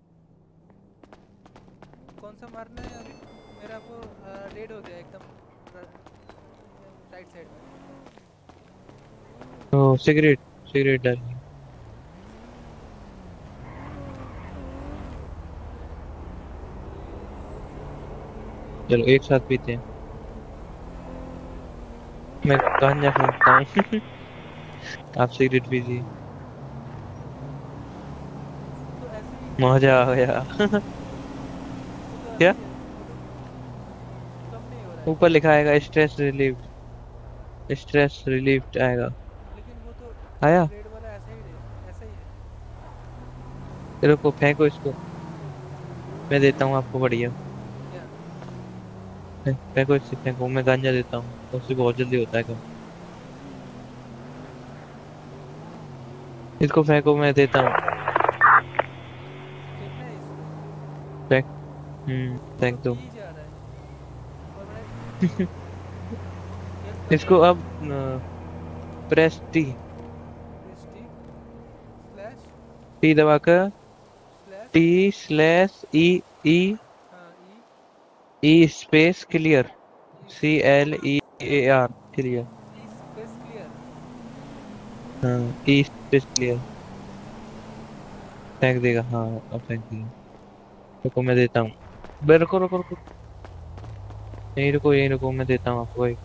कौन सा मारना है अभी? मेरा वो रेड हो गया एकदम राइट साइड में। तो सिगरेट सिगरेट डालिए। चलो एक साथ पीते हैं। मैं गांजा फेंकता हूँ। आप सिगरेट पीजिए। तो ऐसे ही मजा आ गया। तो ऐसे क्या? ही है, तो कम नहीं हो रहा है। ऊपर लिखा आएगा स्ट्रेस रिलीफ। स्ट्रेस रिलीफ आएगा। लेकिन वो तो आया? रेड वाला ऐसा ही है, ऐसा ही है। रुको फेंको इसको। मैं देता हूँ आपको बढ़िया। क्या? फे- फेंको इससे फेंको। मैं गांजा देता हूँ उससे बहुत जल्दी होता है कम। इसको फेंको मैं देता हूँ। फेंकना है इसको। फेंक हम्म फेंक तो दो। पी जा रहा है। और बड़ा ये कर इसको रहा है। अब press T. Stick slash T दबाकर slash T slash E E हाँ E E space clear. E C L E A R clear. E space clear. हाँ ई स्पेस क्लियर। फेंक देगा। हाँ अब फेंक दिया। रुको मैं देता हूँ। बे रुको रुको रुको यहीं रुको यहीं रुको मैं देता हूँ आपको एक।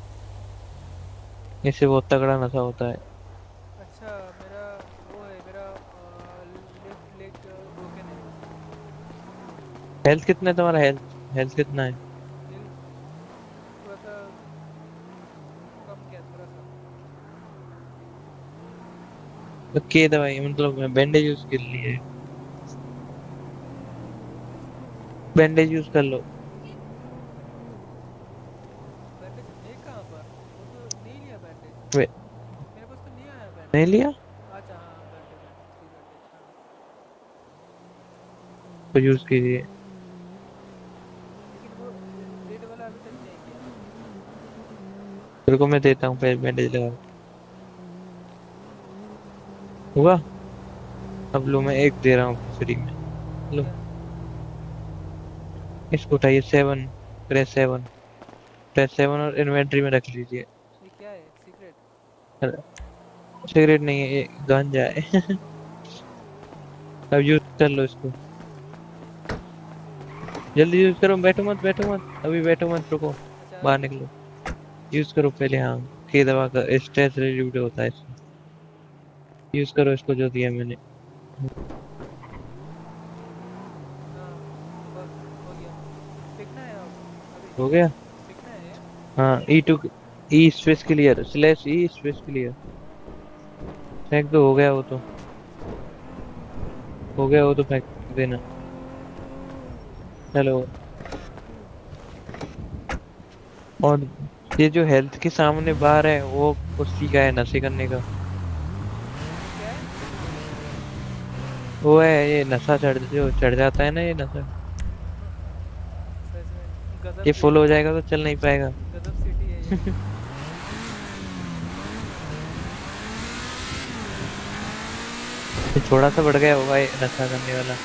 इससे बहुत तगड़ा नशा होता है। अच्छा मेरा वो है मेरा लेफ्ट लेग ब्रोकन है। हेल्थ कितना है तुम्हारा? हेल्थ हेल्थ कितना है? दिल थोड़ा सा कम क्या थोड़ा सा के दवाई मतलब बैंडेज यूज कर लिए, बैंडेज यूज कर लो। बैंडेज है कहाँ पर? वो तो नहीं लिया बैंडेज, वे, मेरे पास तो नहीं आया नहीं बैंडेज। लिया अच्छा हाँ बैंडेज बैंडेज थ्री बैंडेज हाँ। तो यूज कीजिए। लेकिन वो रेड वाला अभी तक नहीं किया। तेरे को मैं देता हूँ पहले बैंडेज लगा। हुआ? अब लो मैं एक दे रहा हूँ फ्री में। लो क्या? इसको उठाइए, seven, press seven, press seven और इन्वेंटरी में रख लीजिए। ये क्या है सीक्रेट? सिगरेट नहीं है ये, गांजा है। अब यूज कर लो इसको, जल्दी यूज करो, बैठो मत बैठो मत, अभी बैठो मत, रुको, अच्छा बाहर अभी निकलो। यूज करो पहले, हाँ, की दवा का स्ट्रेस रिलीव होता है इसमें। यूज करो इसको जो दिया मैंने। हाँ बस हो गया। फेंकना है अब अभी? हो गया? फेंकना है ये? हाँ, E two, E space clear, slash E space clear, फेंक दो। हो गया वो तो, हो गया वो तो, फेंक देना। हेलो। और ये जो हेल्थ के सामने बार है वो उसी का है, नशे करने का। क्या है? वो है ये नशा, चढ़ जो चढ़ जाता है ना ये नशा, सच में गजब ये फुल सिटी, हो जाएगा तो चल नहीं पाएगा। गजब सिटी है ये। ये थोड़ा सा बढ़ गया होगा ये नशा करने वाला,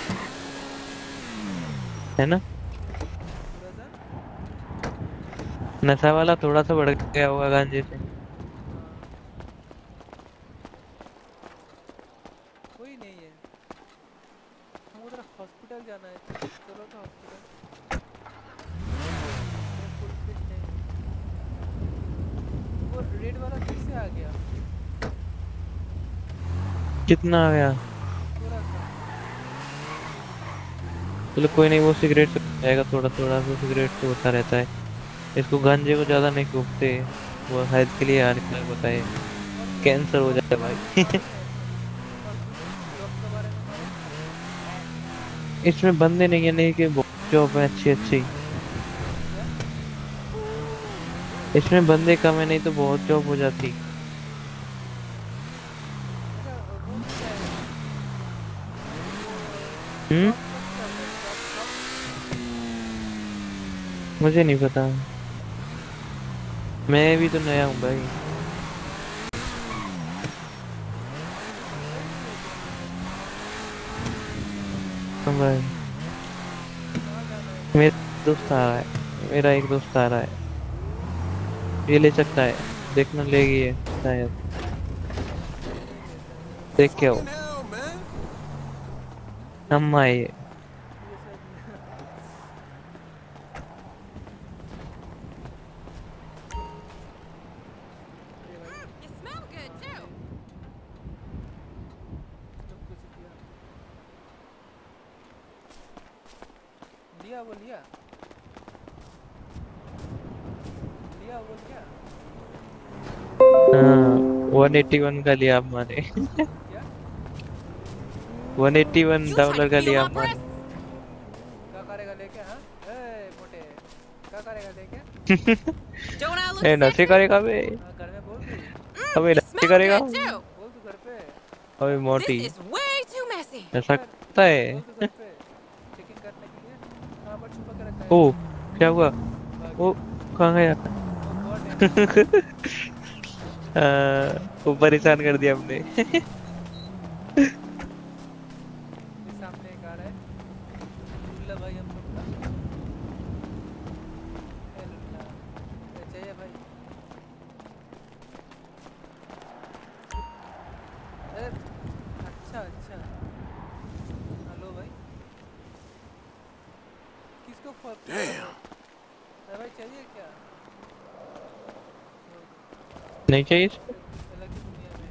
है ना? थोड़ा सा नशा वाला थोड़ा सा बढ़ गया होगा गांजे से। हाँ, कोई नहीं है। हमको जरा हॉस्पिटल जाना है, चलो तो हॉस्पिटल। मेरा फुल फिट नहीं। वो रेड वाला फिर से आ गया कितना आ गया? थोड़ा सा। चलो कोई नहीं, वो सिगरेट से जाएगा, थोड़ा थोड़ा तो सिगरेट से होता रहता है। इसको गांजे को ज्यादा नहीं फूकते, वो हेल्थ के लिए हानिकारक होता है, और कुछ कैंसर हो जाता है और भाई। कुछ और कुछ जॉब के बारे में मालूम? इसमें बंदे नहीं है, नहीं कि बहुत जॉब है अच्छी अच्छी, क्या? इसमें बंदे कम है, नहीं तो बहुत जॉब हो जाती। अच्छा वो क्या है? हम्म, शॉप कब चल रहा है? शॉप शॉप मुझे नहीं पता, मैं भी तो नया हूँ भाई। गए नहीं हो क्या? हाँ भाई, कहाँ जाना है? मेरा दोस्त आ रहा है, मेरा एक दोस्त आ रहा है, ये ले सकता है, देखना लेगी ये शायद, नहीं लेता है। देख के आओ। Fucking hell, man. हम आए। ये सब अरे भाई You smell good too. सब कुछ दिया लिया वो लिया लिया वो क्या? हाँ, वन एट्टी वन का लिया हमारे। क्या one eighty one You trying dollar to का feel लिया my हमारे। breasts? क्या करेगा लेके? हाँ ए मोटे क्या करेगा लेके? Don't I look ए नशे sexy? करेगा बे, हाँ घर में बोल तू Mm, अबे you नशे smell करेगा, good too. बोल तू घर पे अबे This मोटी, is way too messy. ऐसा कर करता है। बोल तू घर पे चेकिंग करने के लिए कहाँ पर छुपा के रखा है? ओ क्या हुआ? भाग ओ गया। कहाँ गया? वो बहुत है आ, वो परेशान कर दिया हमने। ये सामने एक आ रहा है लुल्ला भाई हम लोग का। ए लुल्ला क्या चाहिए भाई? अरे अच्छा अच्छा हेलो भाई किसको फोन Damn. अरे भाई चाहिए क्या? छोड़ दो, नहीं चाहिए इसको? अलग ही दुनिया में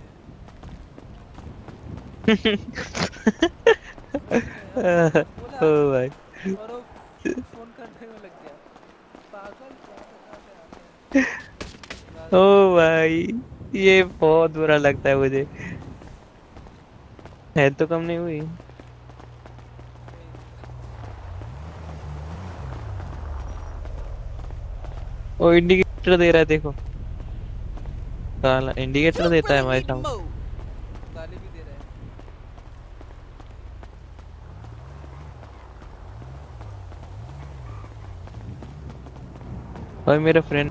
है। बोला ओ भाई, और वो फोन करने में लग गया पागल कहाँ से कहाँ से आते हैं ओ गाली। भाई, ये बहुत बुरा लगता है मुझे। है तो कम नहीं हुई। वो इंडिकेटर दे रहा है देखो, साला इंडिकेटर You देता है really हमारे need to सामने। move. गाली भी दे रहा है। भाई मेरा फ्रेंड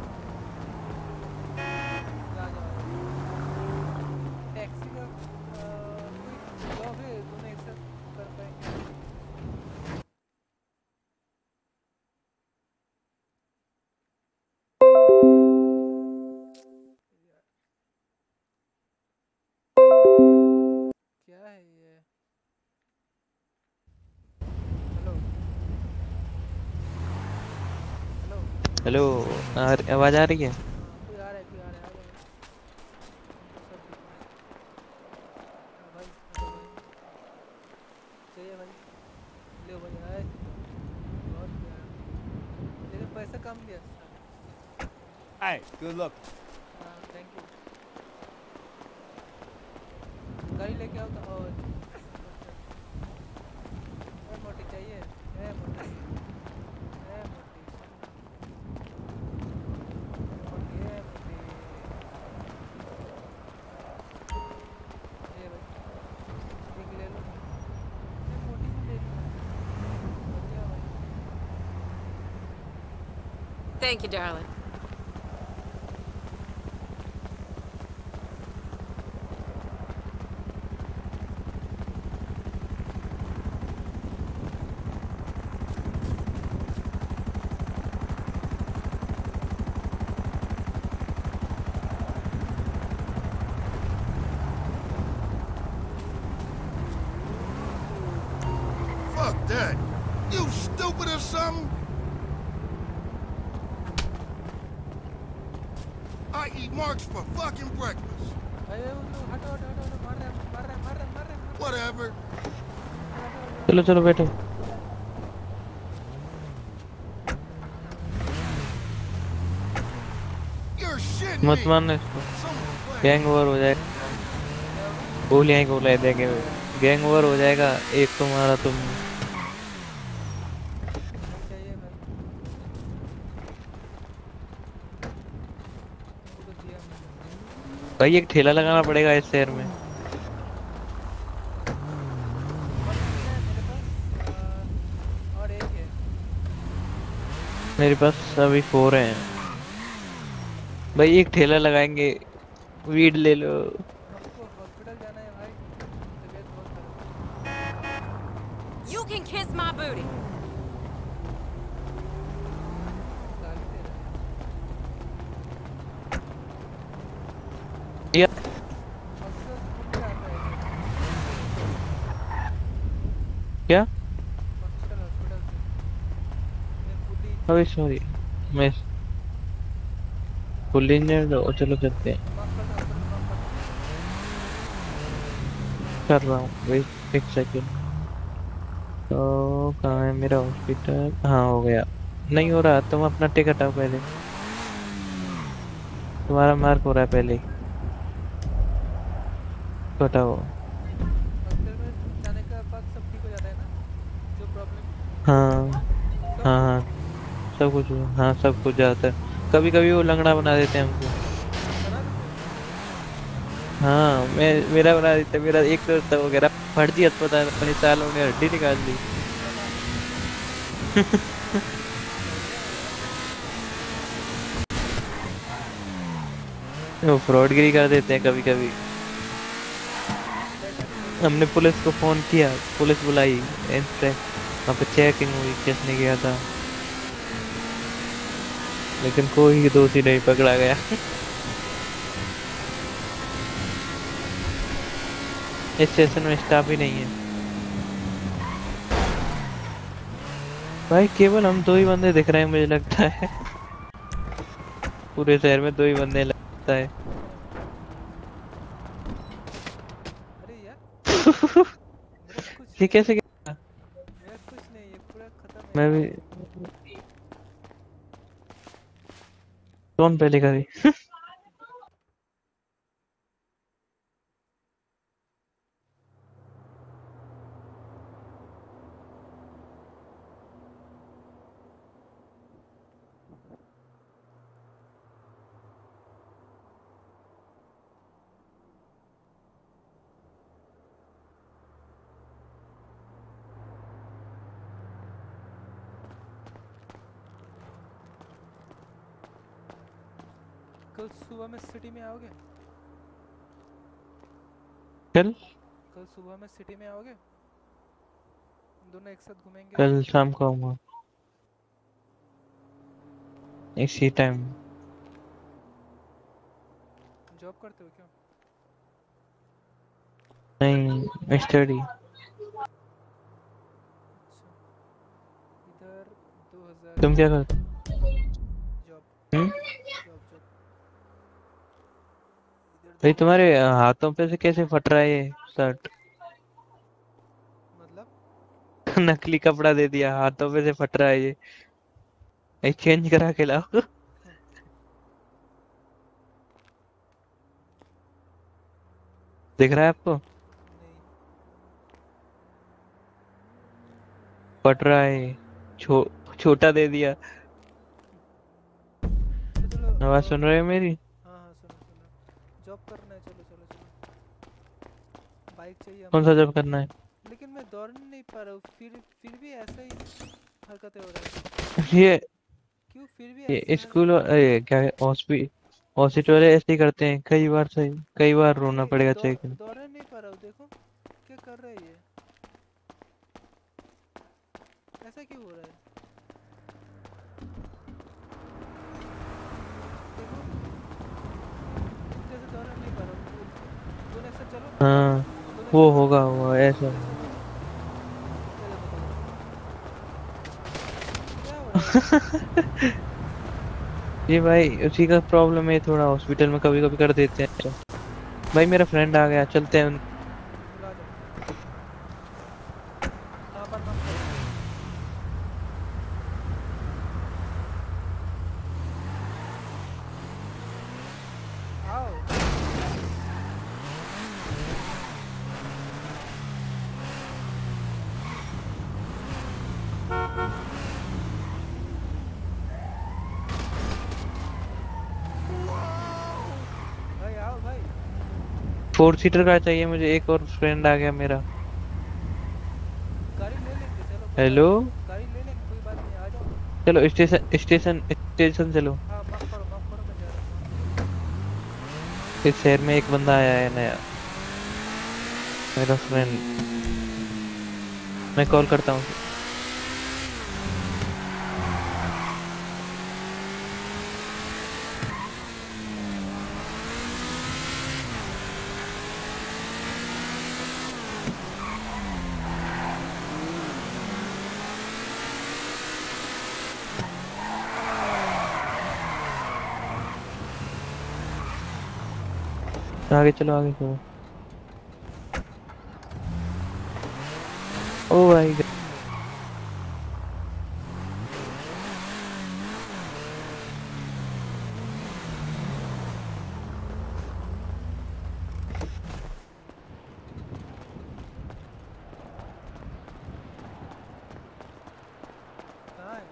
कहाँ जा रहा है? टैक्सी का अ, कोई जॉब है दोनों एक साथ कर पाएंगे। क्या है ये? Hello hello. हेलो, आ, आवाज आ रही है? हाँ कोई आ रहा है कोई आ रहा है आ जाओ। हमको सब दिख रहा है। हाँ भाई हेलो भाई चाहिए भाई ले भाई आए बहुत प्यारा लेकिन पैसा कम लिया साले। Hey, good luck. हाँ थैंक यू। गाड़ी लेके आओ तो और ए मोटी चाहिए ए मोटी ए मोटी मोटी ए मोटी ये भाई एक ले लो ए मोटी भी ले लो बढ़िया भाई। Thank you, darling. Fuck that. You stupid or something? I eat marks for fucking breakfast. अरे वो लोग हटो हटो हटो हटो, मार रहे हैं मार रहे हैं मार रहे हैं मार रहे हैं Whatever. चलो चलो बैठो। You're shitting मत me. मारना इसको, Someone play. गैंग ओवर हो जाएगा। गोलियां ही गोलियां देंगे, गैंग ओवर हो जाएगा। एक तुम्हारा तुम नहीं चाहिए भाई वो तो दिया मैंने। भाई एक ठेला लगाना पड़ेगा इस शहर में। और कितने हैं मेरे पास अ, और एक है। मेरे पास अभी फोर हैं भाई। एक ठेला लगाएंगे, वीड ले लो। हमको हॉस्पिटल जाना है भाई तबीयत बहुत खराब है। You can kiss my booty. गाली दे रहा है या हॉस्पिटल से खुद नहीं आता है क्या? हॉस्पिटल हॉस्पिटल से मैं खुद ही अभी सॉरी, मैं फुल इंजन दो। चलो चलते हैं, माफ कर दो हॉस्पिटल माफ कर कर रहा हूँ। वेट एक सेकंड। तो कहाँ है मेरा हॉस्पिटल? हाँ हो गया। नहीं हो रहा, तुम अपना टिकट हटाओ पहले। तुम्हारा मार्क हो रहा है पहले ही। हटाओ। दो। हॉस्पिटल में जाने का बाद सब ठीक हो जाता है ना जो प्रॉब्लम हाँ सब हाँ हाँ, सब कुछ। हाँ सब कुछ जाता है। कभी कभी वो लंगड़ा बना देते हैं हमको। बना देते हाँ मैं मेरा बना देते। मेरा एक दोस्त था वगैरह फर्जी अस्पताल अपने सालों ने हड्डी निकाल दी। वो फ्रॉडगिरी कर देते हैं कभी कभी। हमने पुलिस को फोन किया, पुलिस बुलाई, वहाँ पे चेकिंग हुई, किसने किया था, लेकिन कोई दोषी नहीं पकड़ा गया। इस स्टेशन में स्टाफ ही नहीं है भाई। केवल हम दो ही बंदे दिख रहे हैं मुझे लगता है। पूरे शहर में दो ही बंदे लगता है। अरे यार मेरा कुछ ये कैसे क्या? मेरा कुछ नहीं ये पूरा खत्म है। मैं भी कौन पहले करी? कल सुबह में सिटी में आओगे? कल कल सुबह में सिटी में आओगे? दोनों एक साथ घूमेंगे। कल शाम को आऊंगा इसी टाइम। जॉब करते हो क्या? नहीं, स्टडी। अच्छा, इधर दो हज़ार तुम क्या करते जॉब हो? जॉब जॉब इधर भाई दो तुम्हारे हाथों पे से कैसे फट रहा है ये शर्ट? मतलब नकली कपड़ा दे दिया, हाथों पे से फट रहा है ये। एक्सचेंज करा के लाओ। दिख रहा है आपको? नहीं। फट रहा है। छो छोटा दे दिया। चलो चलो आवाज जॉब। सुन रहे हो मेरी? हाँ हाँ सुनो सुनो, जॉब करना है। चलो चलो चलो, बाइक चाहिए कौन सा हमको। जॉब करना है? लेकिन मैं दौड़ नहीं पा रहा हूँ, फिर फिर भी ऐसा ही हरकतें हो रहा है। ये क्यों फिर भी ऐसी ये स्कूल हरकत? ये क्या है, हॉस्पी हॉस्पिटल वाले ऐसे ही करते हैं कई बार। सही कई बार रोना नहीं पड़ेगा दौड़ चाहिए। दौड़ नहीं पा रहा हूँ, देखो क्या कर रहा है ये, ऐसा क्यों हो रहा है? देखो जैसे दौड़ नहीं पा रहा हूँ। दोनों एक साथ चलो ना, हाँ दोनों एक वो साथ होगा चलो, वो ऐसा। ऐसा करो। ये देखो देखो क्या हो रहा है? ये भाई उसी का प्रॉब्लम है थोड़ा, हॉस्पिटल में कभी कभी कर देते हैं ऐसा। भाई मेरा फ्रेंड आ गया, चलते हैं। बुला दो। कहाँ पर काम करो? आओ। भाई आओ भाई। फोर सीटर का चाहिए मुझे, एक और फ्रेंड आ गया मेरा। गाड़ी ले लेंगे, चलो कोई बात हेलो, नहीं, गाड़ी ले लेंगे कोई बात नहीं, आ जाओ। चलो स्टेशन स्टेशन स्टेशन चलो। हाँ माफ करो माफ करो, मैं जा रहा हूँ। इस शहर में एक बंदा आया है नया, मेरा फ्रेंड। मैं कॉल करता हूँ। आगे चलो, आगे चलो। ओ भाई कहाँ है?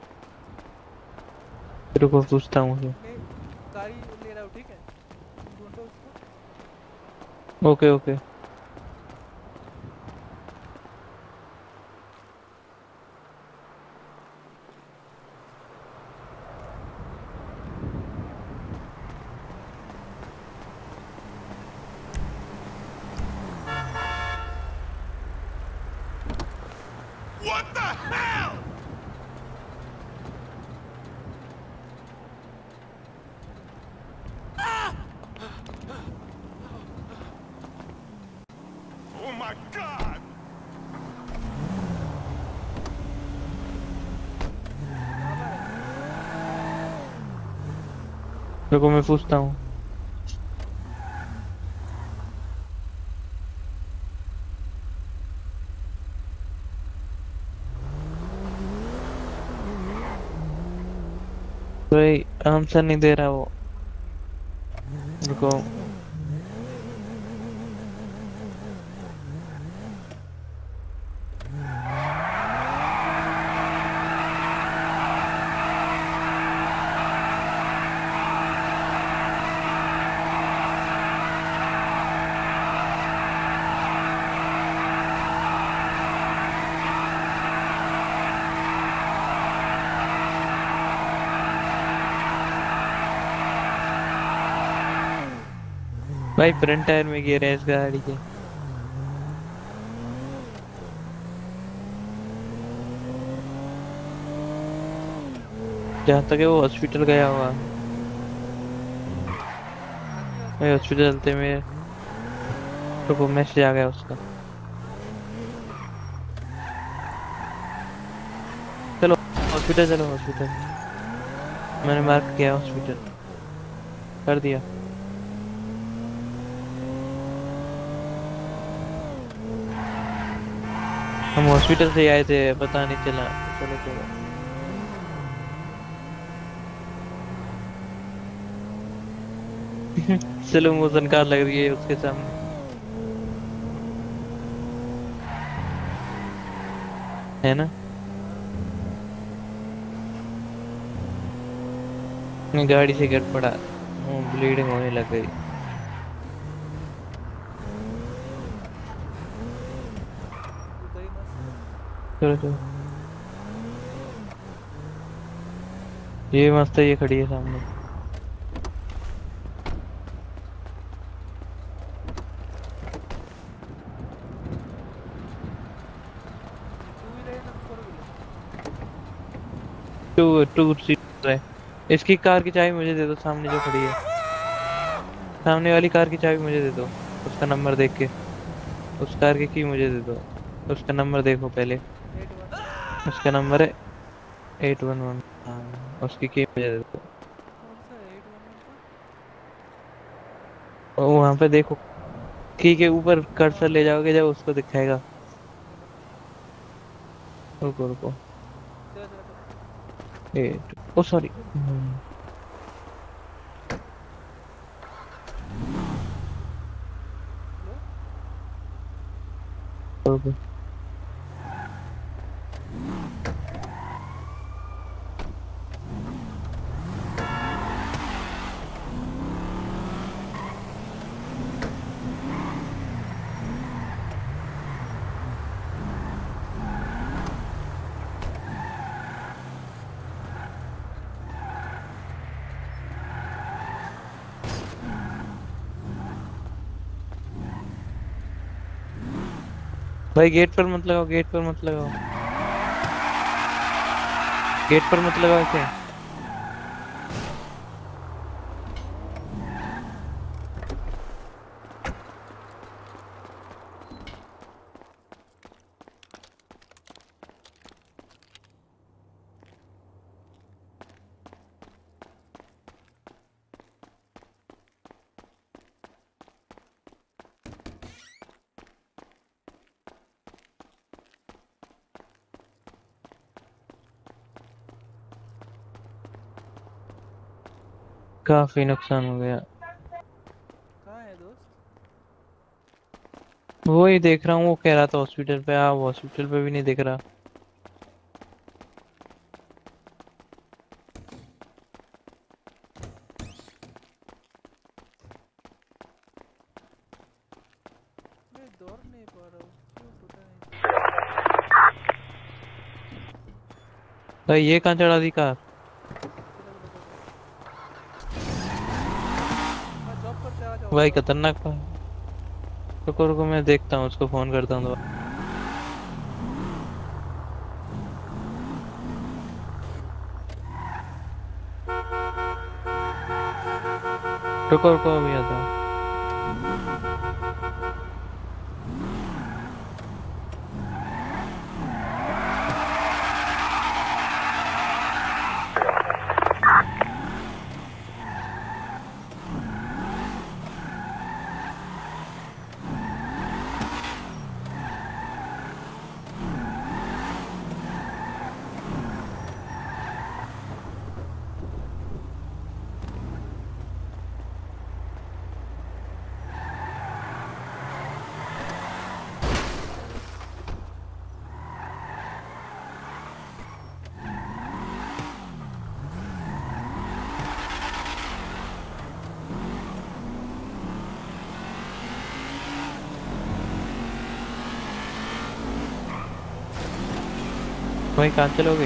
रुको पूछता हूँ। मैं गाड़ी ले रहा हूँ, ठीक है, ढूंढो उसको। Okay okay. What the hell? Oh my God! रुको मैं पूछता हूँ। भाई आंसर नहीं दे रहा वो। रुको। भाई फ्रंट टायर में गियर है इस गाड़ी के। जहाँ तक है वो हॉस्पिटल गया हुआ। भाई हॉस्पिटल चलते में तो मैसेज आ गया उसका। चलो हॉस्पिटल, चलो हॉस्पिटल। मैंने मार्क किया हॉस्पिटल, कर दिया। हम हॉस्पिटल से आए थे, पता नहीं चला। चलो चलो स्लो मोशन कार लग रही है उसके सामने। है ना, गाड़ी से गिर पड़ा, ब्लीडिंग होने लग गई। चलो चलो, ये मस्त है, ये खड़ी है सामने। टू टू सीटर है। इसकी कार की चाबी मुझे दे दो, सामने जो खड़ी है, सामने वाली कार की चाबी मुझे दे दो। उसका नंबर देख के, उस कार की की मुझे दे दो। उसका नंबर देखो पहले, उसका नंबर है एट वन वन। हाँ उसकी की मुझे दे दो। वहाँ पे देखो, की के ऊपर कर्सर ले जाओगे जब उसको दिखाएगा। रुको रुको, एट, ओ सॉरी। रुको, भाई गेट पर मत लगाओ, गेट पर मत लगाओ, गेट पर मत लगाओ इसे। काफी नुकसान हो गया। कहाँ है दोस्त? वो ही देख रहा हूँ, वो कह रहा था हॉस्पिटल पे आ, वो हॉस्पिटल पे भी नहीं दिख रहा। मैं दौड़ नहीं पा रहा हूँ, क्यों पता नहीं। भाई ये कहाँ चढ़ा दी कार? मैं जॉब पर चला जाऊँ। भाई खतरनाक था। रुको रुको, मैं देखता हूँ, उसको फोन करता हूँ। रुको रुको, अभी आता हूँ। भाई कहाँ चलोगे?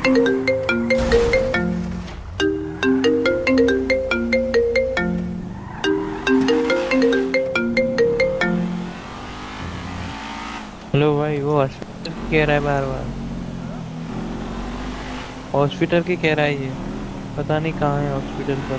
हेलो भाई, वो हॉस्पिटल कह रहा है बार बार, हॉस्पिटल की कह रहा है ये, पता नहीं कहाँ है हॉस्पिटल पर।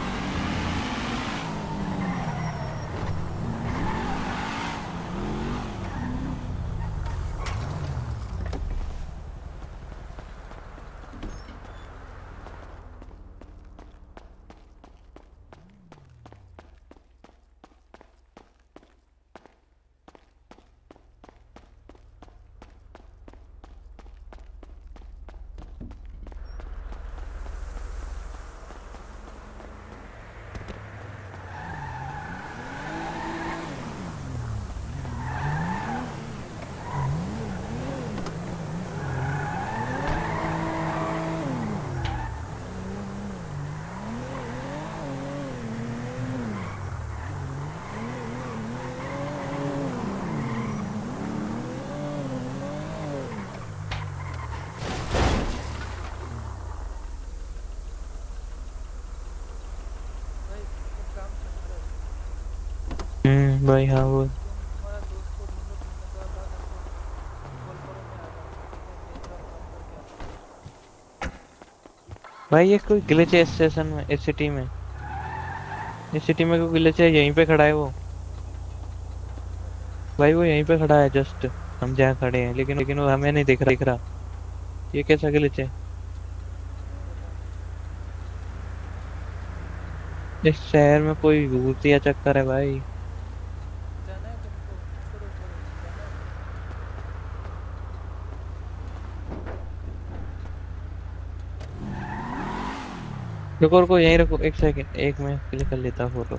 भाई एक काम कर, हम्म भाई हाँ वो तुम तुम्हारा दोस्त को ढूंढो, ढूंढने के बाद हमको कॉल करो, मैं आ जाऊंगा। ठीक है, मैं इधर काम करके आता हूँ। भाई, ये कोई ग्लिच है स्टेशन में, इस सिटी में, इस सिटी में कोई ग्लिच है, यहीं पे खड़ा है वो। भाई वो यहीं पे खड़ा है जस्ट, हम जहाँ खड़े हैं, लेकिन लेकिन वो हमें नहीं दिख रहा दिख रहा ये कैसा ग्लिच है? इस शहर में कोई भूत या चक्कर है भाई? जाना है तुमको? करो करो, जाना है? रुको रुको, यहीं रुको, एक सेकंड, एक मिनट क्लिक कर लेता फोटो।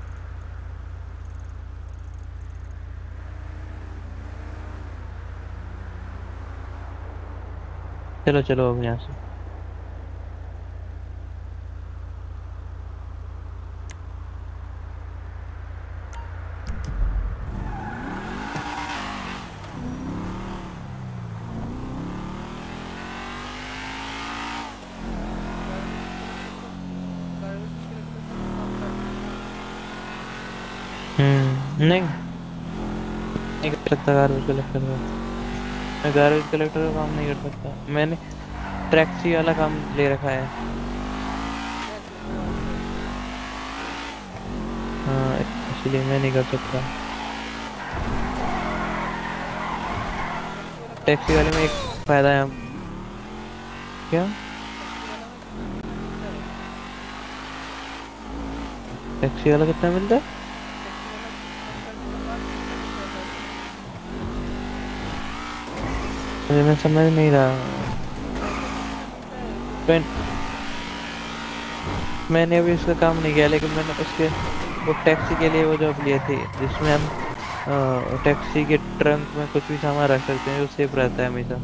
चलो चलो अब यहाँ से। गार्बेज कलेक्टर का काम करना हम्म नहीं, नहीं कर सकता गार्बेज कलेक्टर का। मैं गार्बेज कलेक्टर का काम नहीं कर सकता, मैंने टैक्सी वाला काम ले रखा है। हाँ, इसलिए मैं नहीं कर सकता। टैक्सी वाले में एक फायदा है, क्या टैक्सी वाला कितना मिलता है? मुझे मैं समझ नहीं रहा। मैं, मैंने अभी इसका काम नहीं किया, लेकिन मैंने उसके वो टैक्सी के लिए वो जॉब लिए थी, जिसमें हम अ, टैक्सी के ट्रंक में कुछ भी सामान रख सकते हैं, जो सेफ रहता है हमेशा।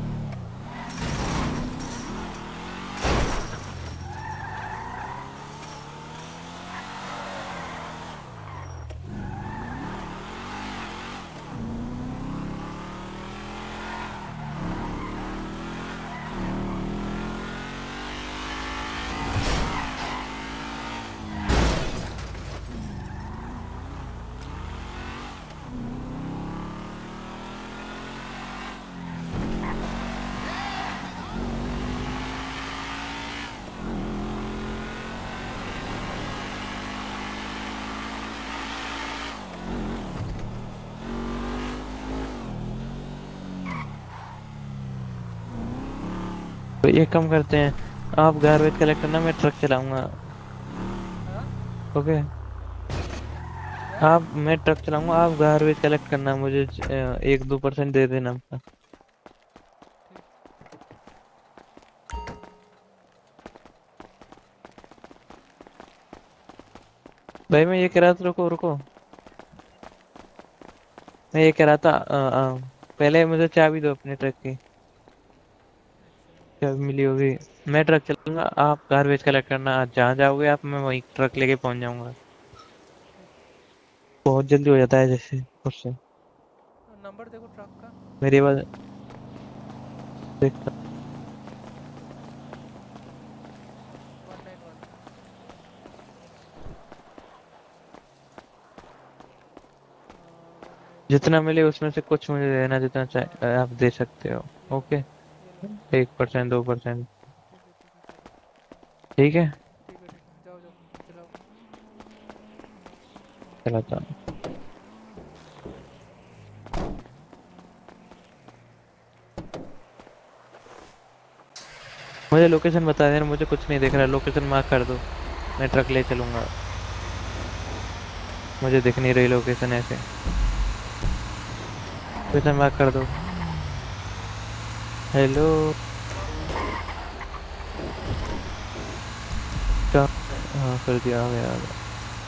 तो ये कम करते हैं, आप गार्बेज कलेक्ट करना, मैं ट्रक चलाऊंगा। हाँ? ओके, आप मैं ट्रक चलाऊंगा, आप गार्बेज कलेक्ट करना, मुझे अ, एक दो परसेंट दे देना आपका। भाई मैं ये कह रहा था, रुको रुको, मैं ये कह रहा था, अ, अ, पहले मुझे चाबी दो अपने ट्रक की, चाबी मिली होगी। मैं ट्रक चलाऊंगा, आप गार्बेज कलेक्ट करना, आज जहाँ जाओगे आप, मैं वहीं ट्रक लेके पहुंच जाऊंगा। बहुत जल्दी हो जाता है जैसे उससे। नंबर देखो ट्रक का। मेरी बात देखता। जितना मिले उसमें से कुछ मुझे देना, जितना चाहे आप दे सकते हो। ओके, ये लो। एक परसेंट, दो परसेंट। ठीक है ठीक है चलो। ठीक है, ठीक है ठीक है जाओ जाओ चलाओ। चलाता हूँ। मुझे लोकेशन बता देना, मुझे कुछ नहीं दिख रहा, लोकेशन मार्क कर दो, मैं ट्रक ले चलूंगा। मुझे दिख नहीं रही लोकेशन ऐसे, लोकेशन मार्क कर दो। हेलो, क्या? हाँ कर दिया, आ गया आ गया।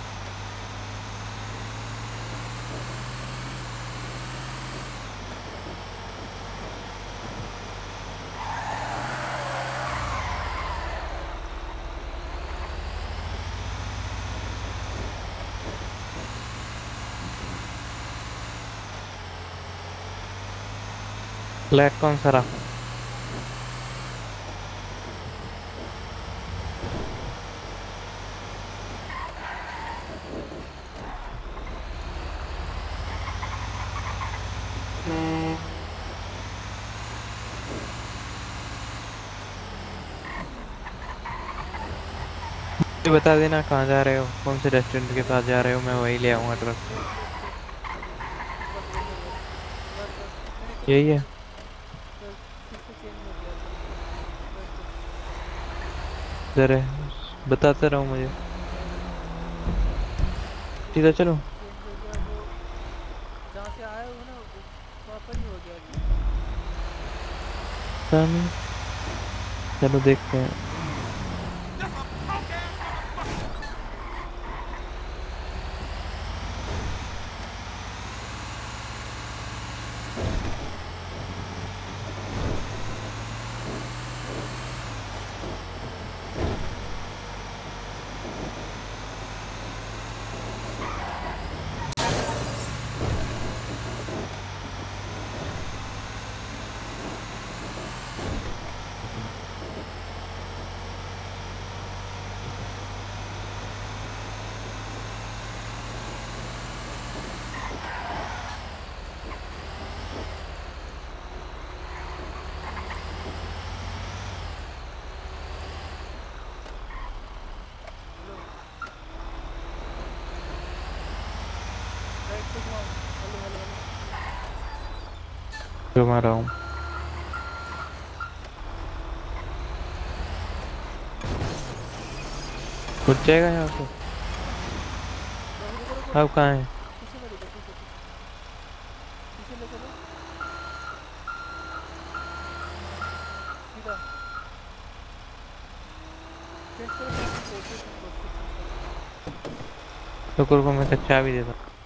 फ्लैग कौन सा रहा? मुझे बता देना कहाँ जा रहे हो, कौन से रेस्टोरेंट के पास जा रहे हो, मैं वहीं ले आऊंगा ट्रक। वेट वेट वेट बस वही है बस। बस बस नहीं नहीं चलो यही चलो है। चलो। बस फिर से चेंज हो गया चलो। बस बस जरा बताते रहो मुझे। बस फिर सीधा से चलो। चेंज हो गया वो। जहाँ से आए हो ना वो वहाँ पर ही हो गया अभी। पता नहीं, चलो देखते हैं। हेलो राइट से घुमाओ। हेलो हेलो हेलो घुमा रहा हूँ। घुस जाएगा यहाँ से। रुको रुको रुको अब कहाँ है? पीछे में देखो पीछे पीछे पीछे ले चलो सीधा। चेंज करो सेटिंग को सेटिंग को फिर चेंज करो। रुको रुको, मैं कच्चा भी देता हूँ।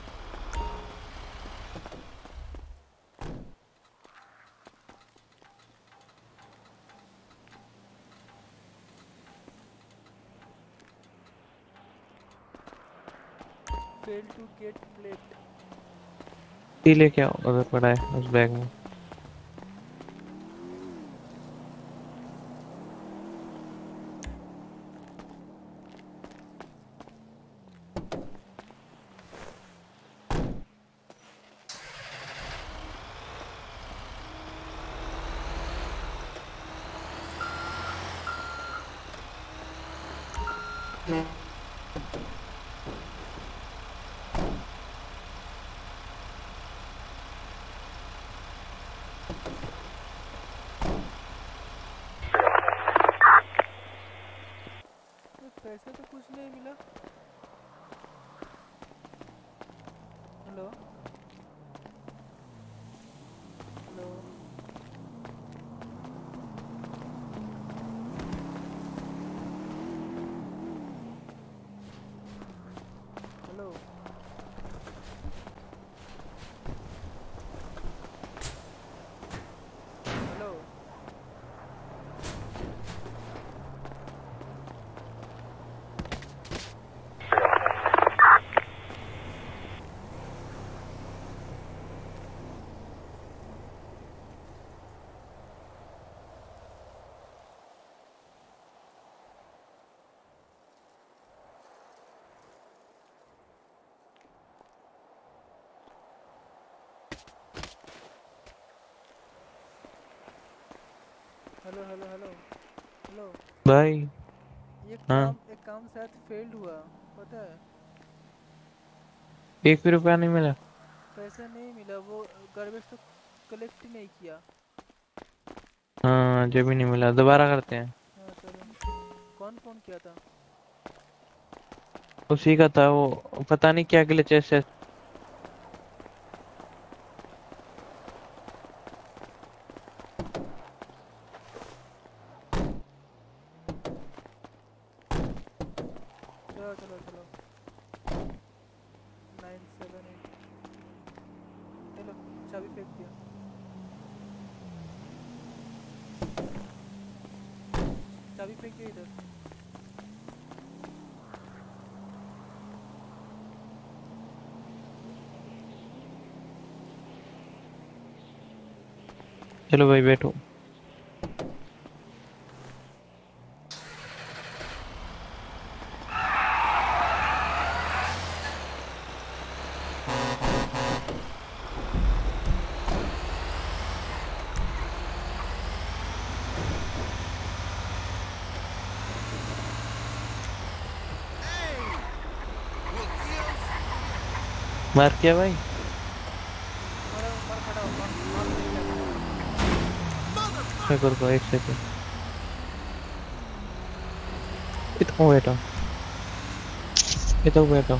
Fail to get plate. Tea लेके आओ, अगर पड़ा है उस बैग में। पैसे तो कुछ नहीं मिला। Hello hello hello hello hello hello hello hello भाई। ये हाँ, काम एक काम शायद फेल्ड हुआ पता है। एक भी रुपया नहीं मिला। पैसा नहीं मिला, वो गार्बेज तो कलेक्ट ही नहीं किया। हाँ, जब भी नहीं मिला दोबारा करते हैं। हाँ चलो। कौन फोन किया था? उसी का था वो, पता नहीं क्या ग्लिच है। चलो चलो चलो। Nine seven eight. हेलो, चाबी फेंक दिया। चाबी फेंक दिया इधर। चलो भाई बैठो। मार किया भाई। मारा मार खड़ा हो, मार मार नहीं लगा। रुको रुको एक सेकंड। इतना बैठो, इतना बैठो।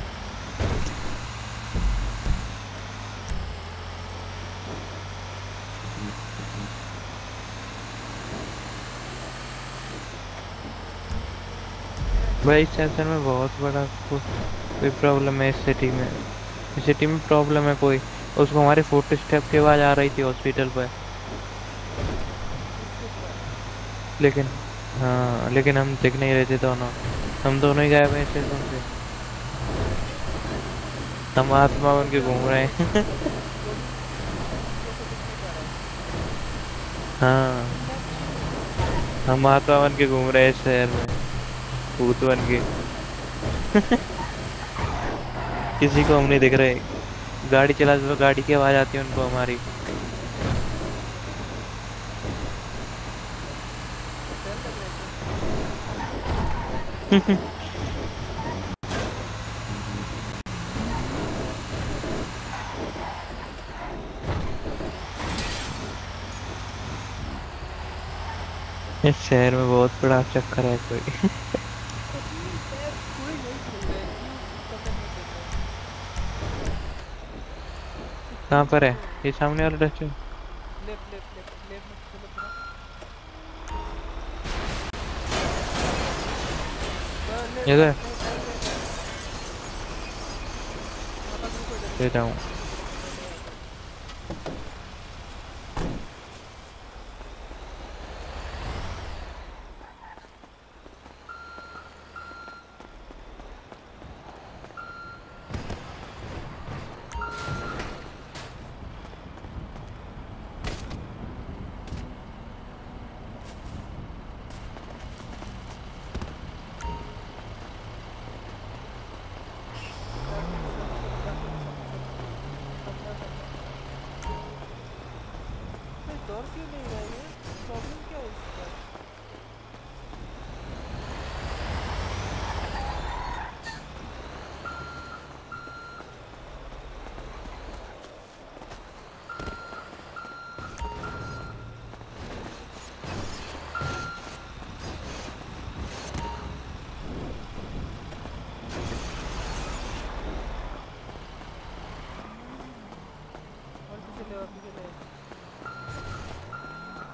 भाई इस सेंसर में बहुत बड़ा को- कोई प्रॉब्लम है इस सिटी में। इस सिटी में प्रॉब्लम है कोई। उसको हमारे फुट स्टेप की आवाज आ रही थी हॉस्पिटल पर। किसके पास? लेकिन हाँ, लेकिन हम दिख नहीं रहे थे दोनों। हम दोनों ही गायब हैं स्टेशन से। हम आत्मा बन के घूम रहे हैं। बॉडी जैसे दिख नहीं पा रहा है। हाँ, हम आत्मा बन के घूम रहे हैं इस शहर में, भूत बन के। किसी को हम नहीं दिख रहे। गाड़ी चलाते तो गाड़ी की आवाज आती है उनको हमारी। डर लग रहा है। इस शहर में बहुत बड़ा चक्कर है कोई। कोई नहीं खेल रहा है, क्यों पता नहीं चल रहा है। कहाँ पर है चलो ये सामने वाला dustbin? Left left left left में चलो थोड़ा। बस ले इधर नहीं नहीं नहीं नहीं। हाँ बस रुको इधर ले इधर। जाऊँ। नहीं नहीं ऐसा। ट्रैफिक सेंसर ट्रैफिक सेंसर सामना सामना। भाई दौड़ क्यों नहीं रहा है ये? प्रॉब्लम क्या है इसका? और पीछे ले और पीछे ले।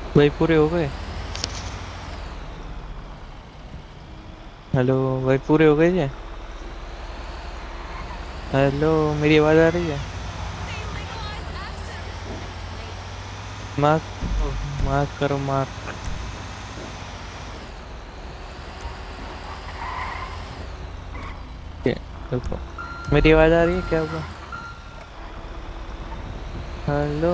भाई पूरे हो गए? हेलो भाई पूरे हो गए जी? हेलो मेरी आवाज आ रही है? मार्क मार्क करो मार्क। रुको मेरी आवाज आ रही है? क्या हुआ? हेलो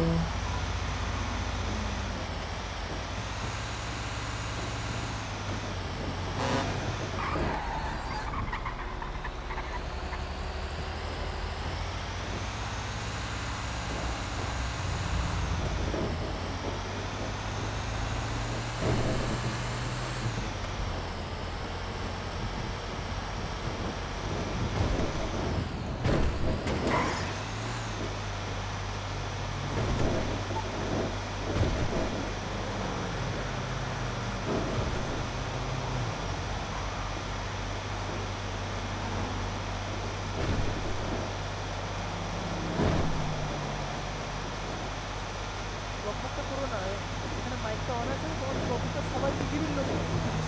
বকবকটা করো না, এখানে মাইকটা অন আছে, তোমার বকবকটা সবাই পৃথিবীর লোক শুনছে।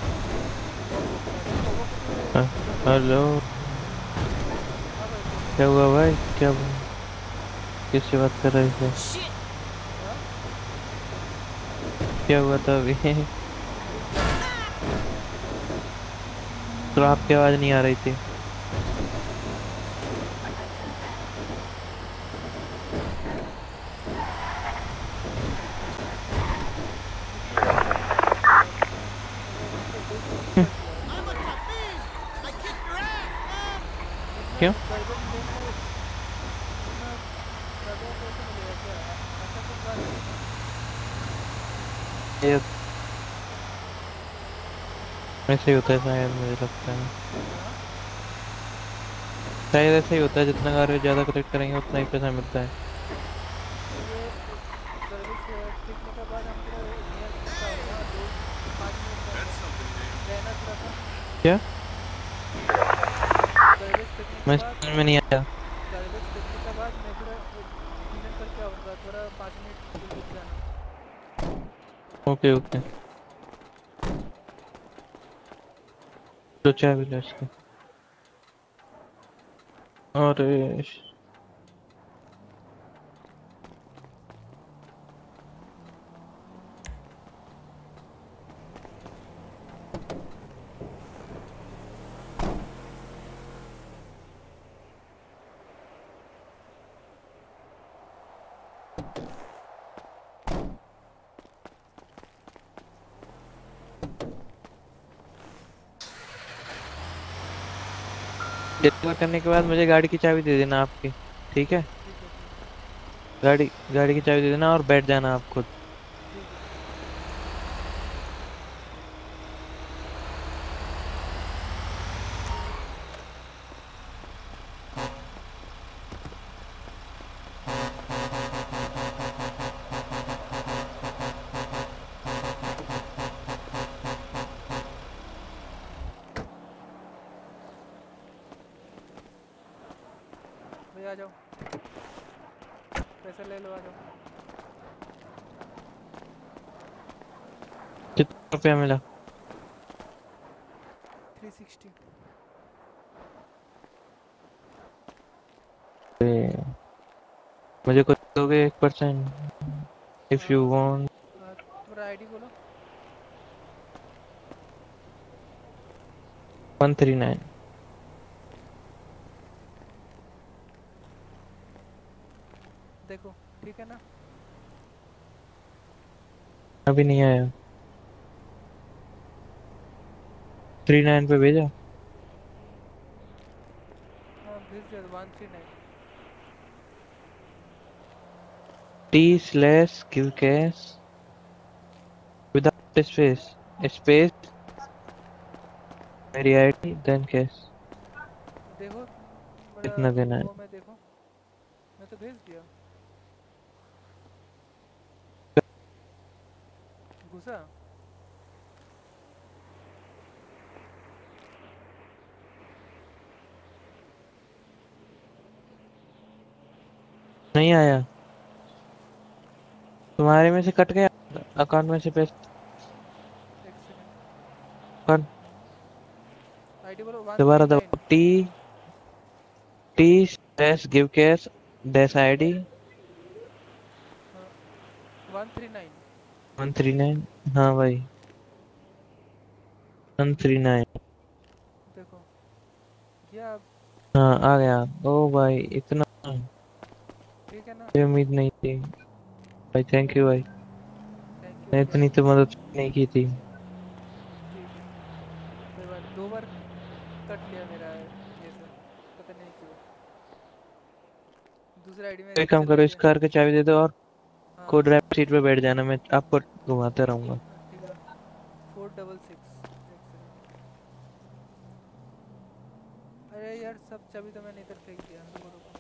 हेलो হ্যাঁ ভাই বলো। क्या हुआ भाई? क्या हुआ? किससे बात कर रहे थे? হ্যাঁ क्या हुआ था अभी? तो आपकी आवाज नहीं आ रही थी। I'm a Khabib! I kicked your ass, man! क्यों? प्राइवेट प्लेन में इतना ज़्यादा पैसे मिलेगा क्या? ऐसा कुछ बात है? ये ऐसे ही होता है शायद, मुझे लगता है हाँ शायद ऐसे ही होता है, जितना गाड़ी ज्यादा कलेक्ट करेंगे उतना ही पैसा मिलता है। तो ये सर्विस सीखने के बाद हम थोड़ा नियर क्या होगा, दो पाँच मिनट का रहना थोड़ा सा। क्या? सर्विस सीखने के मैं बाद समझ में नहीं आया। सर्विस सीखने के बाद मैं थोड़ा डिनर करके आऊँगा, थोड़ा पाँच मिनट रुक जाना। ओके ओके तो चाय भी लो इसके। अरे डिलीवर करने के बाद मुझे गाड़ी की चाबी दे देना आपकी, ठीक है? ठीक है ठीक गाड़ी गाड़ी की चाबी दे देना और बैठ जाना आप खुद। ठीक है। भैया आ जाओ, पैसे ले लो, आ जाओ। कितना रुपया मिला? Three sixty. ए, मुझे कुछ दोगे एक परसेंट इफ यू वांट? तुम्हारा आईडी बोलो। One three nine. देखो ठीक है ना? अभी नहीं आया। थ्री नाइन पे भेजा? हाँ भेज दिया, one three nine. T slash kill cash without space space मेरी आईडी देन कैश। देखो मेरा कितना देना है? वो मैं देखो, मैं तो भेज दिया। घुसा? नहीं आया? तुम्हारे में से कट गया? अकाउंट में से पैसे एक सेकंड कौन आईडी बोलो वन थ्री दोबारा दो nine T T dash give cash dash ID one three nine one three nine. हाँ भाई वन थ्री नाइन। देखो क्या अब हाँ आ गया। ओ भाई इतना ठीक है ना ये उम्मीद नहीं थी भाई। थैंक यू भाई। थैंक यू मैं क्या इतनी तो मदद नहीं की थी। ठीक है कोई बात दो बार कट लिया मेरा ये से पता नहीं क्यों दूसरा आईडी में एक काम चला करो इस गया कार की चाबी दे दो और हाँ को ड्राइवर सीट पे बैठ जाना। मैं आपको घुमाते रहूंगा। हाँ, ठीक है फोर डबल सिक्स एक सेकंड अरे यार सब चाबी तो मैंने इधर फेंक दिया रुको रुको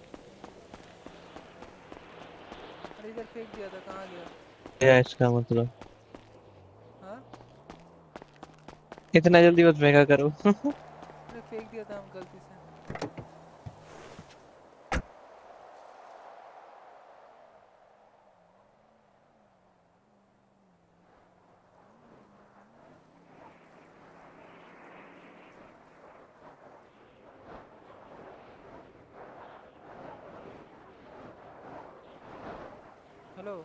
अरे इधर फेंक दिया था कहाँ गया क्या है इसका मतलब? हाँ इतना जल्दी मत महंगा करो। अरे फेंक दिया था हम गलती से हेलो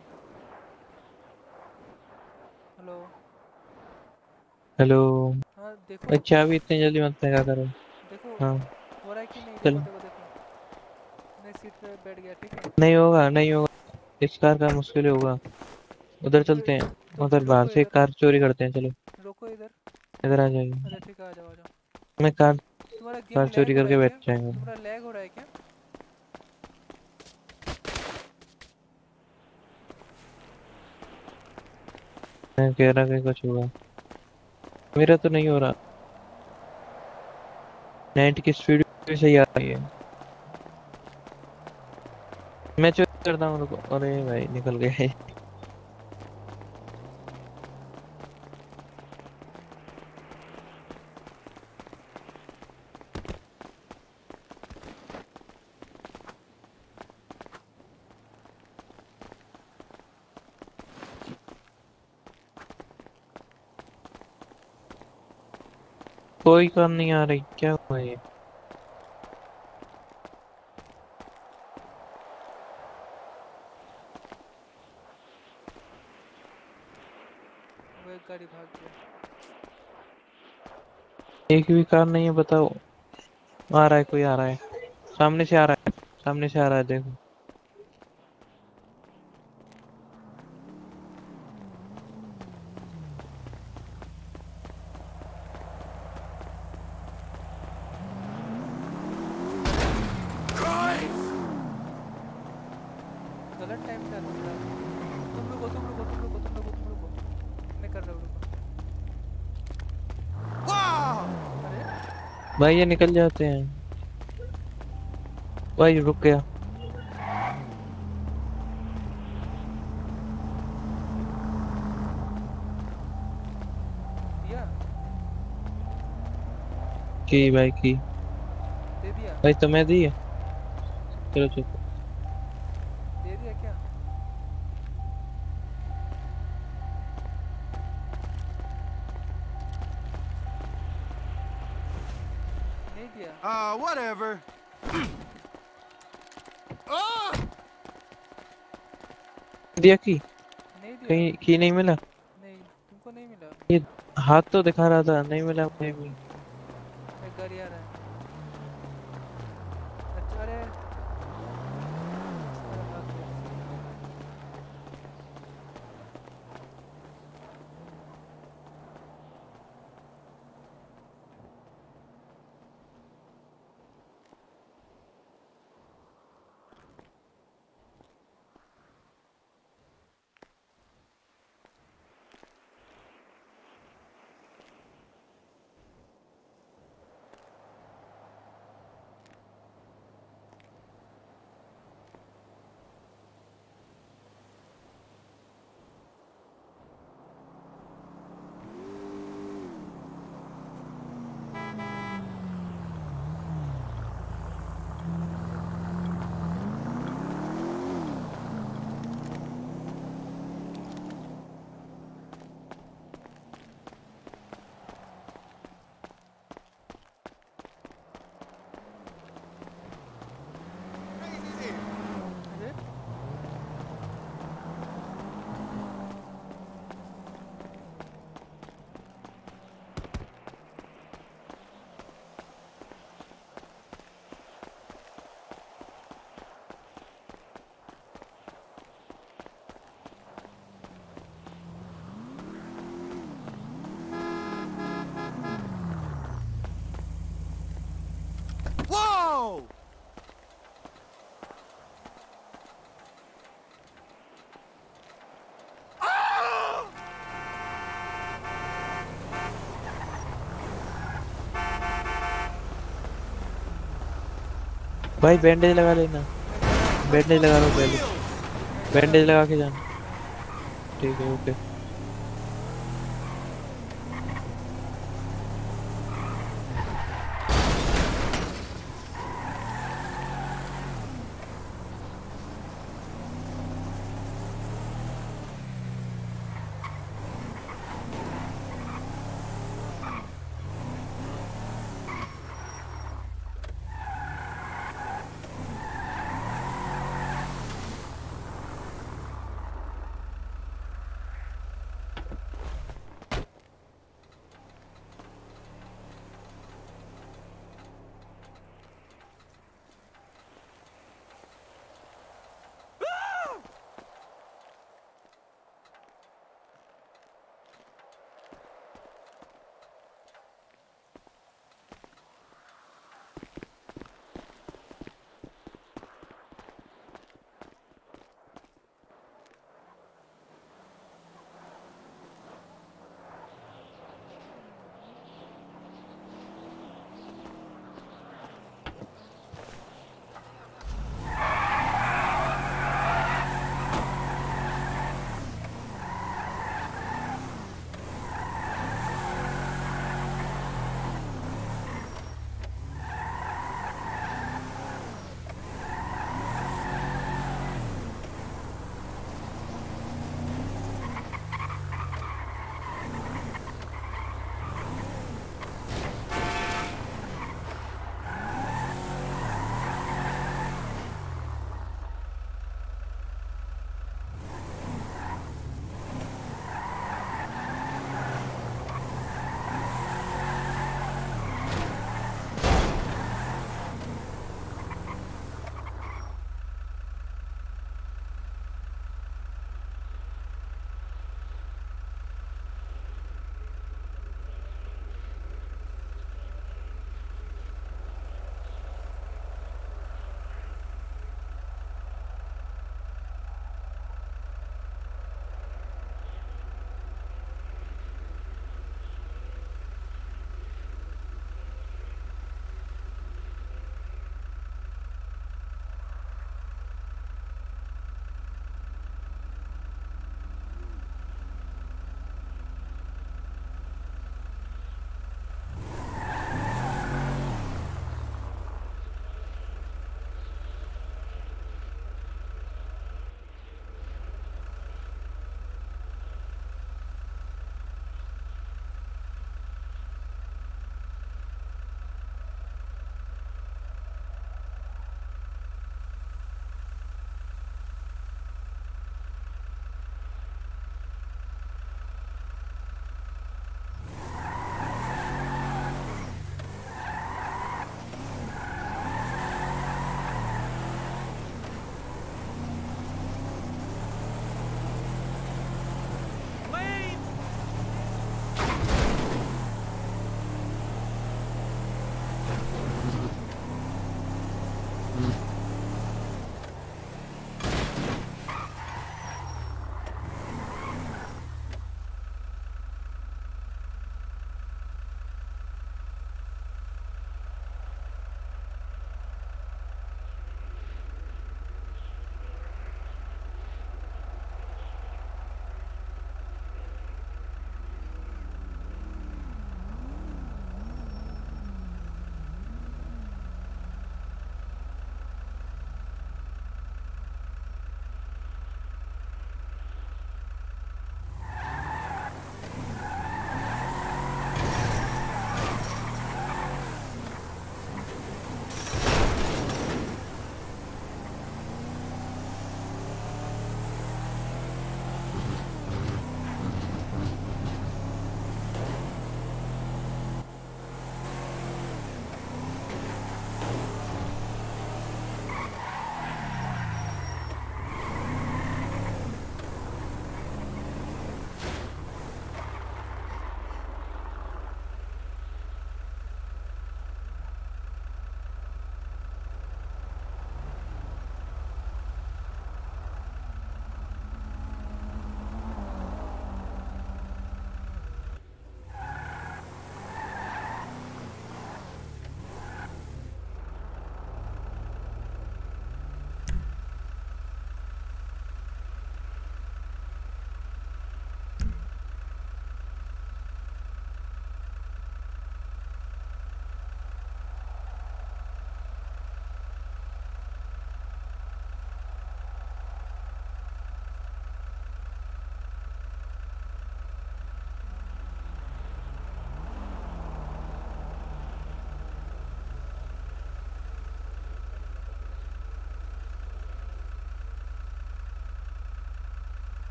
हेलो हेलो हाँ देखो भाई चाबी इतनी जल्दी मत महंगा करो। देखो हाँ हो रहा है कि नहीं देखो चलो। देखो देखो मैं सीट पे बैठ गया ठीक है नहीं होगा नहीं होगा इस कार का मुश्किल ही होगा। उधर तो चलते हैं। तो उधर फिर बाहर रोको से एक इधर कार चोरी करते हैं चलो। रोको इधर इधर आ जाइए। अच्छा ठीक है आ जाओ आ जाओ मैं कार तुम्हारा गेम कार लैग चोरी हो रहा है करके क्या बैठ जाएंगे। तुम्हारा लैग हो रहा है क्या मैं कह रहा कि कुछ होगा। मेरा तो नहीं हो रहा। नेट की स्पीड भी सही आ रही है। मैं चोरी करता हूँ रुको। अरे भाई निकल गए। कोई कार नहीं आ रही क्या हुआ ये? वो एक गाड़ी भाग गया एक भी कार नहीं है बताओ। आ रहा है कोई आ रहा है। सामने से आ रहा है। सामने से आ रहा है देखो। गलत टाइम था तुम्हारा तुम रुको तुम रुको तुम रुको तुम रुको तुम रुको मैं कर रहा हूँ रुको Wow! अरे भाई ये निकल जाते हैं। भाई रुक गया। दिया की भाई की दे दिया भाई तो मैं दी है। चलो चलो। दे दिया क्या नहीं दिया Uh, whatever. Ah! दिया की नहीं दिया कहीं की नहीं मिला। नहीं तुमको नहीं मिला ये हाथ तो दिखा रहा था नहीं मिला मुझे भी। एक गाड़ी आ रहा है अच्छा अरे अरे भाग गया भाई बैंडेज लगा लेना, बैंडेज लगा लो पहले, बैंडेज लगा के जाना। ठीक है ओके।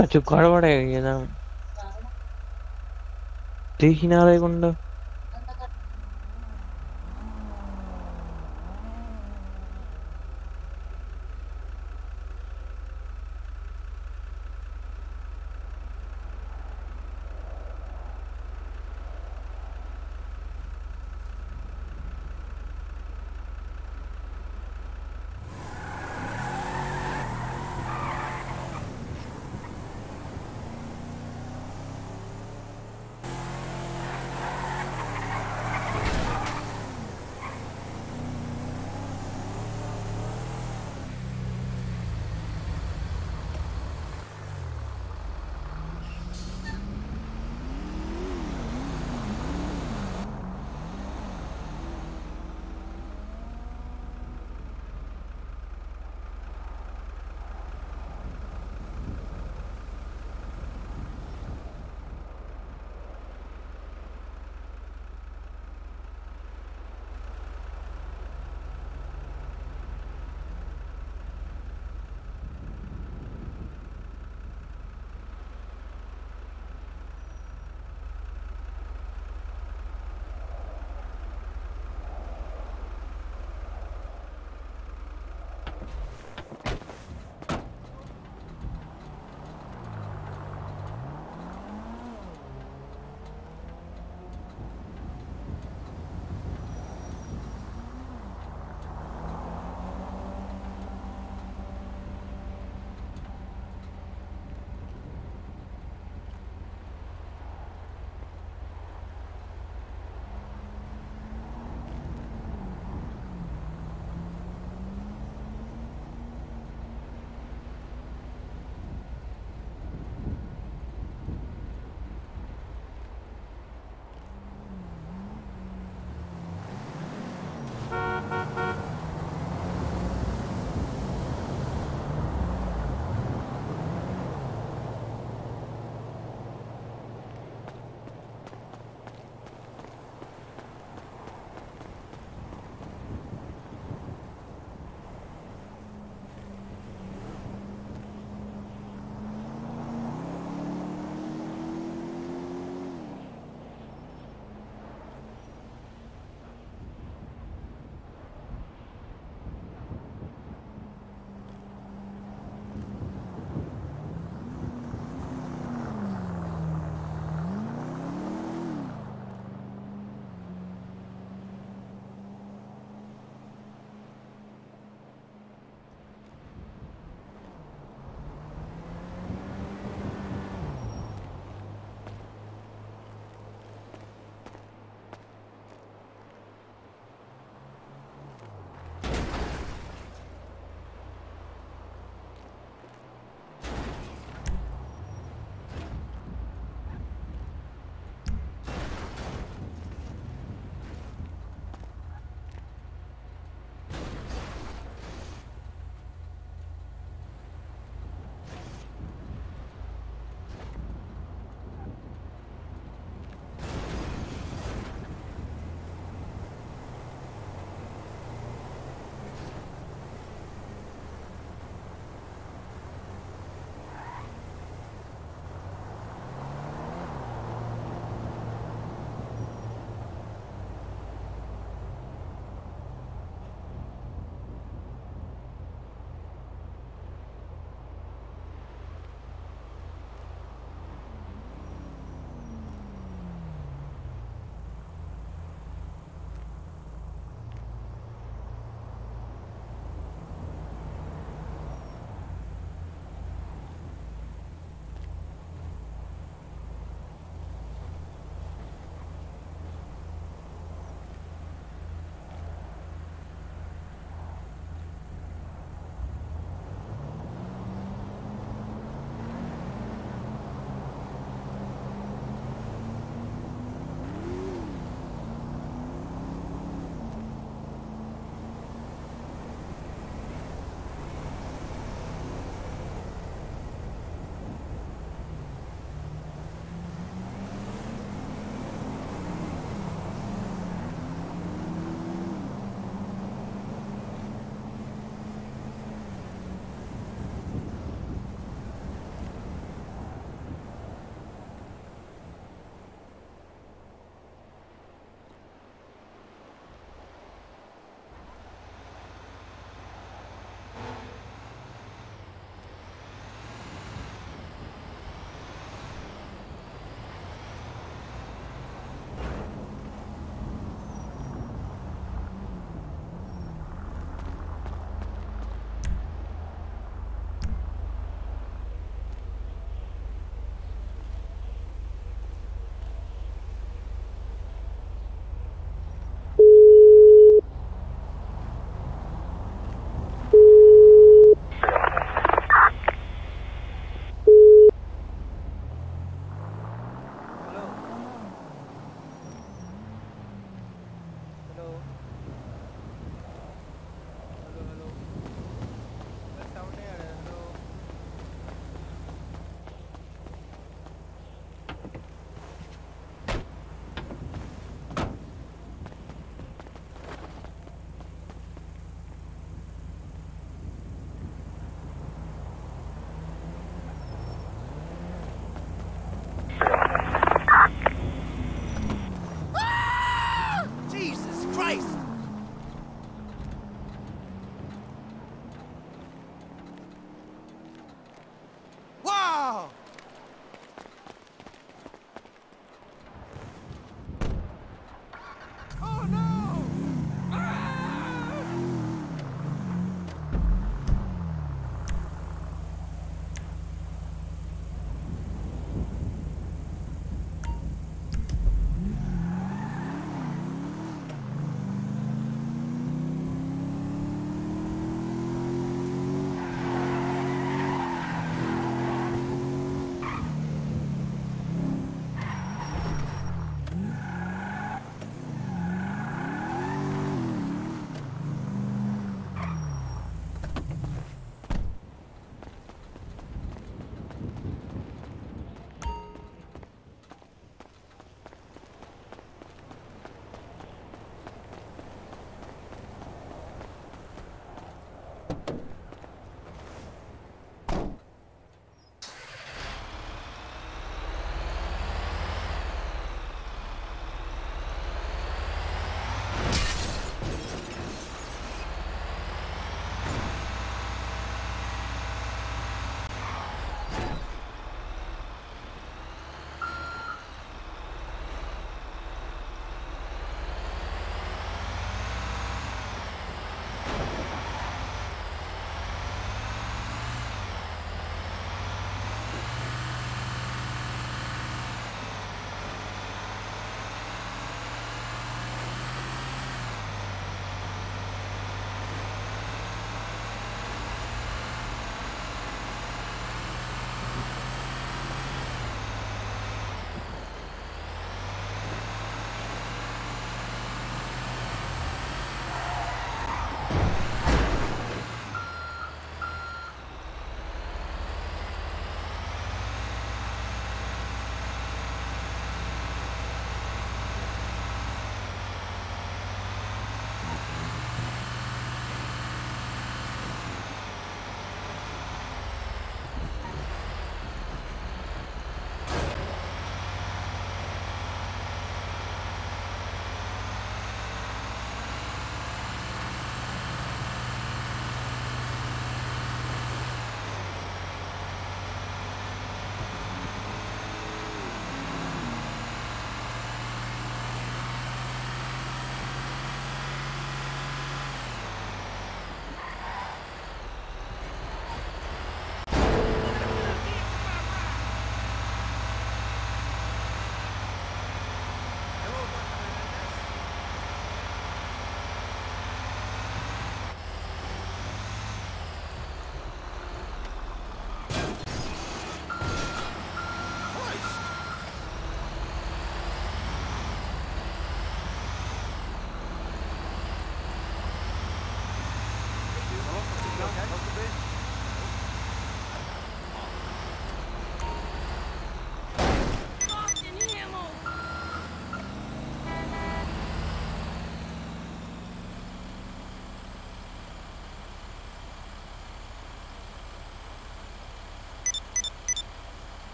अच्छा गड़बड़ है ये ना, देख ही ना रहा है गुंडा।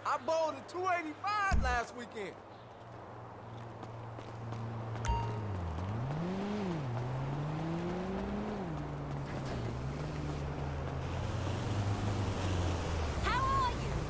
I bowled a two eighty-five last weekend. How are you?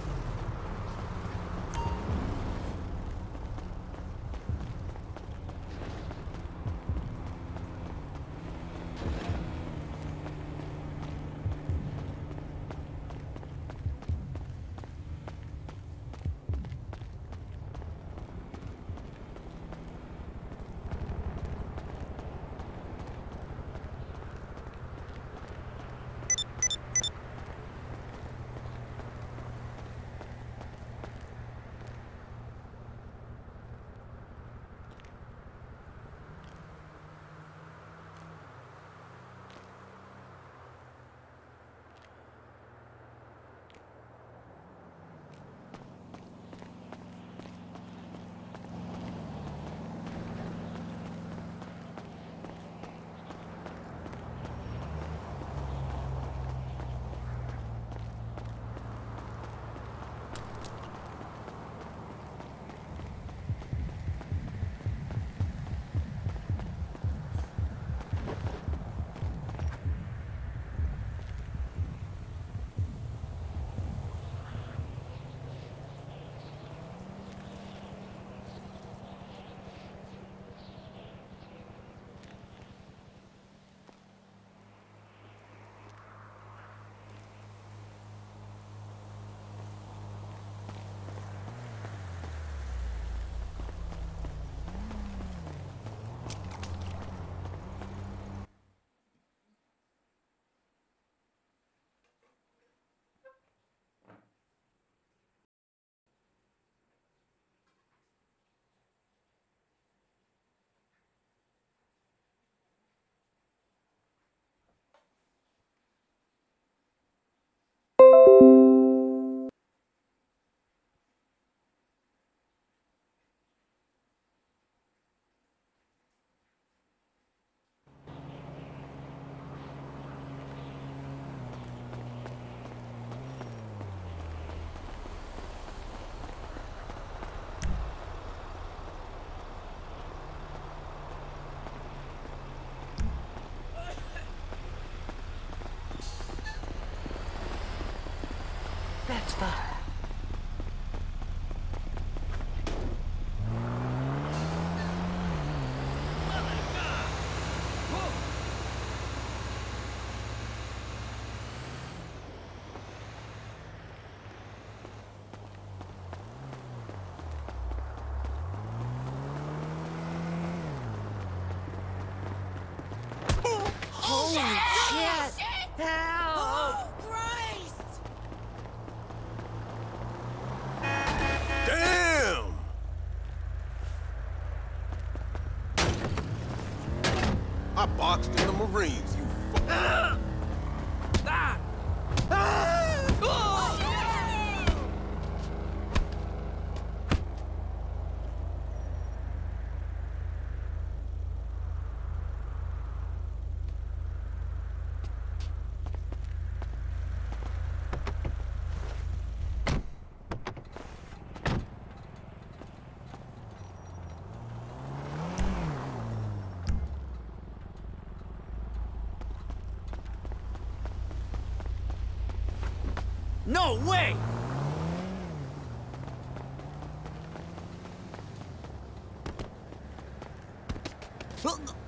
That's fine. Holy shit! Help! Damn! I boxed in the Marines, you fuck. No way! Huh.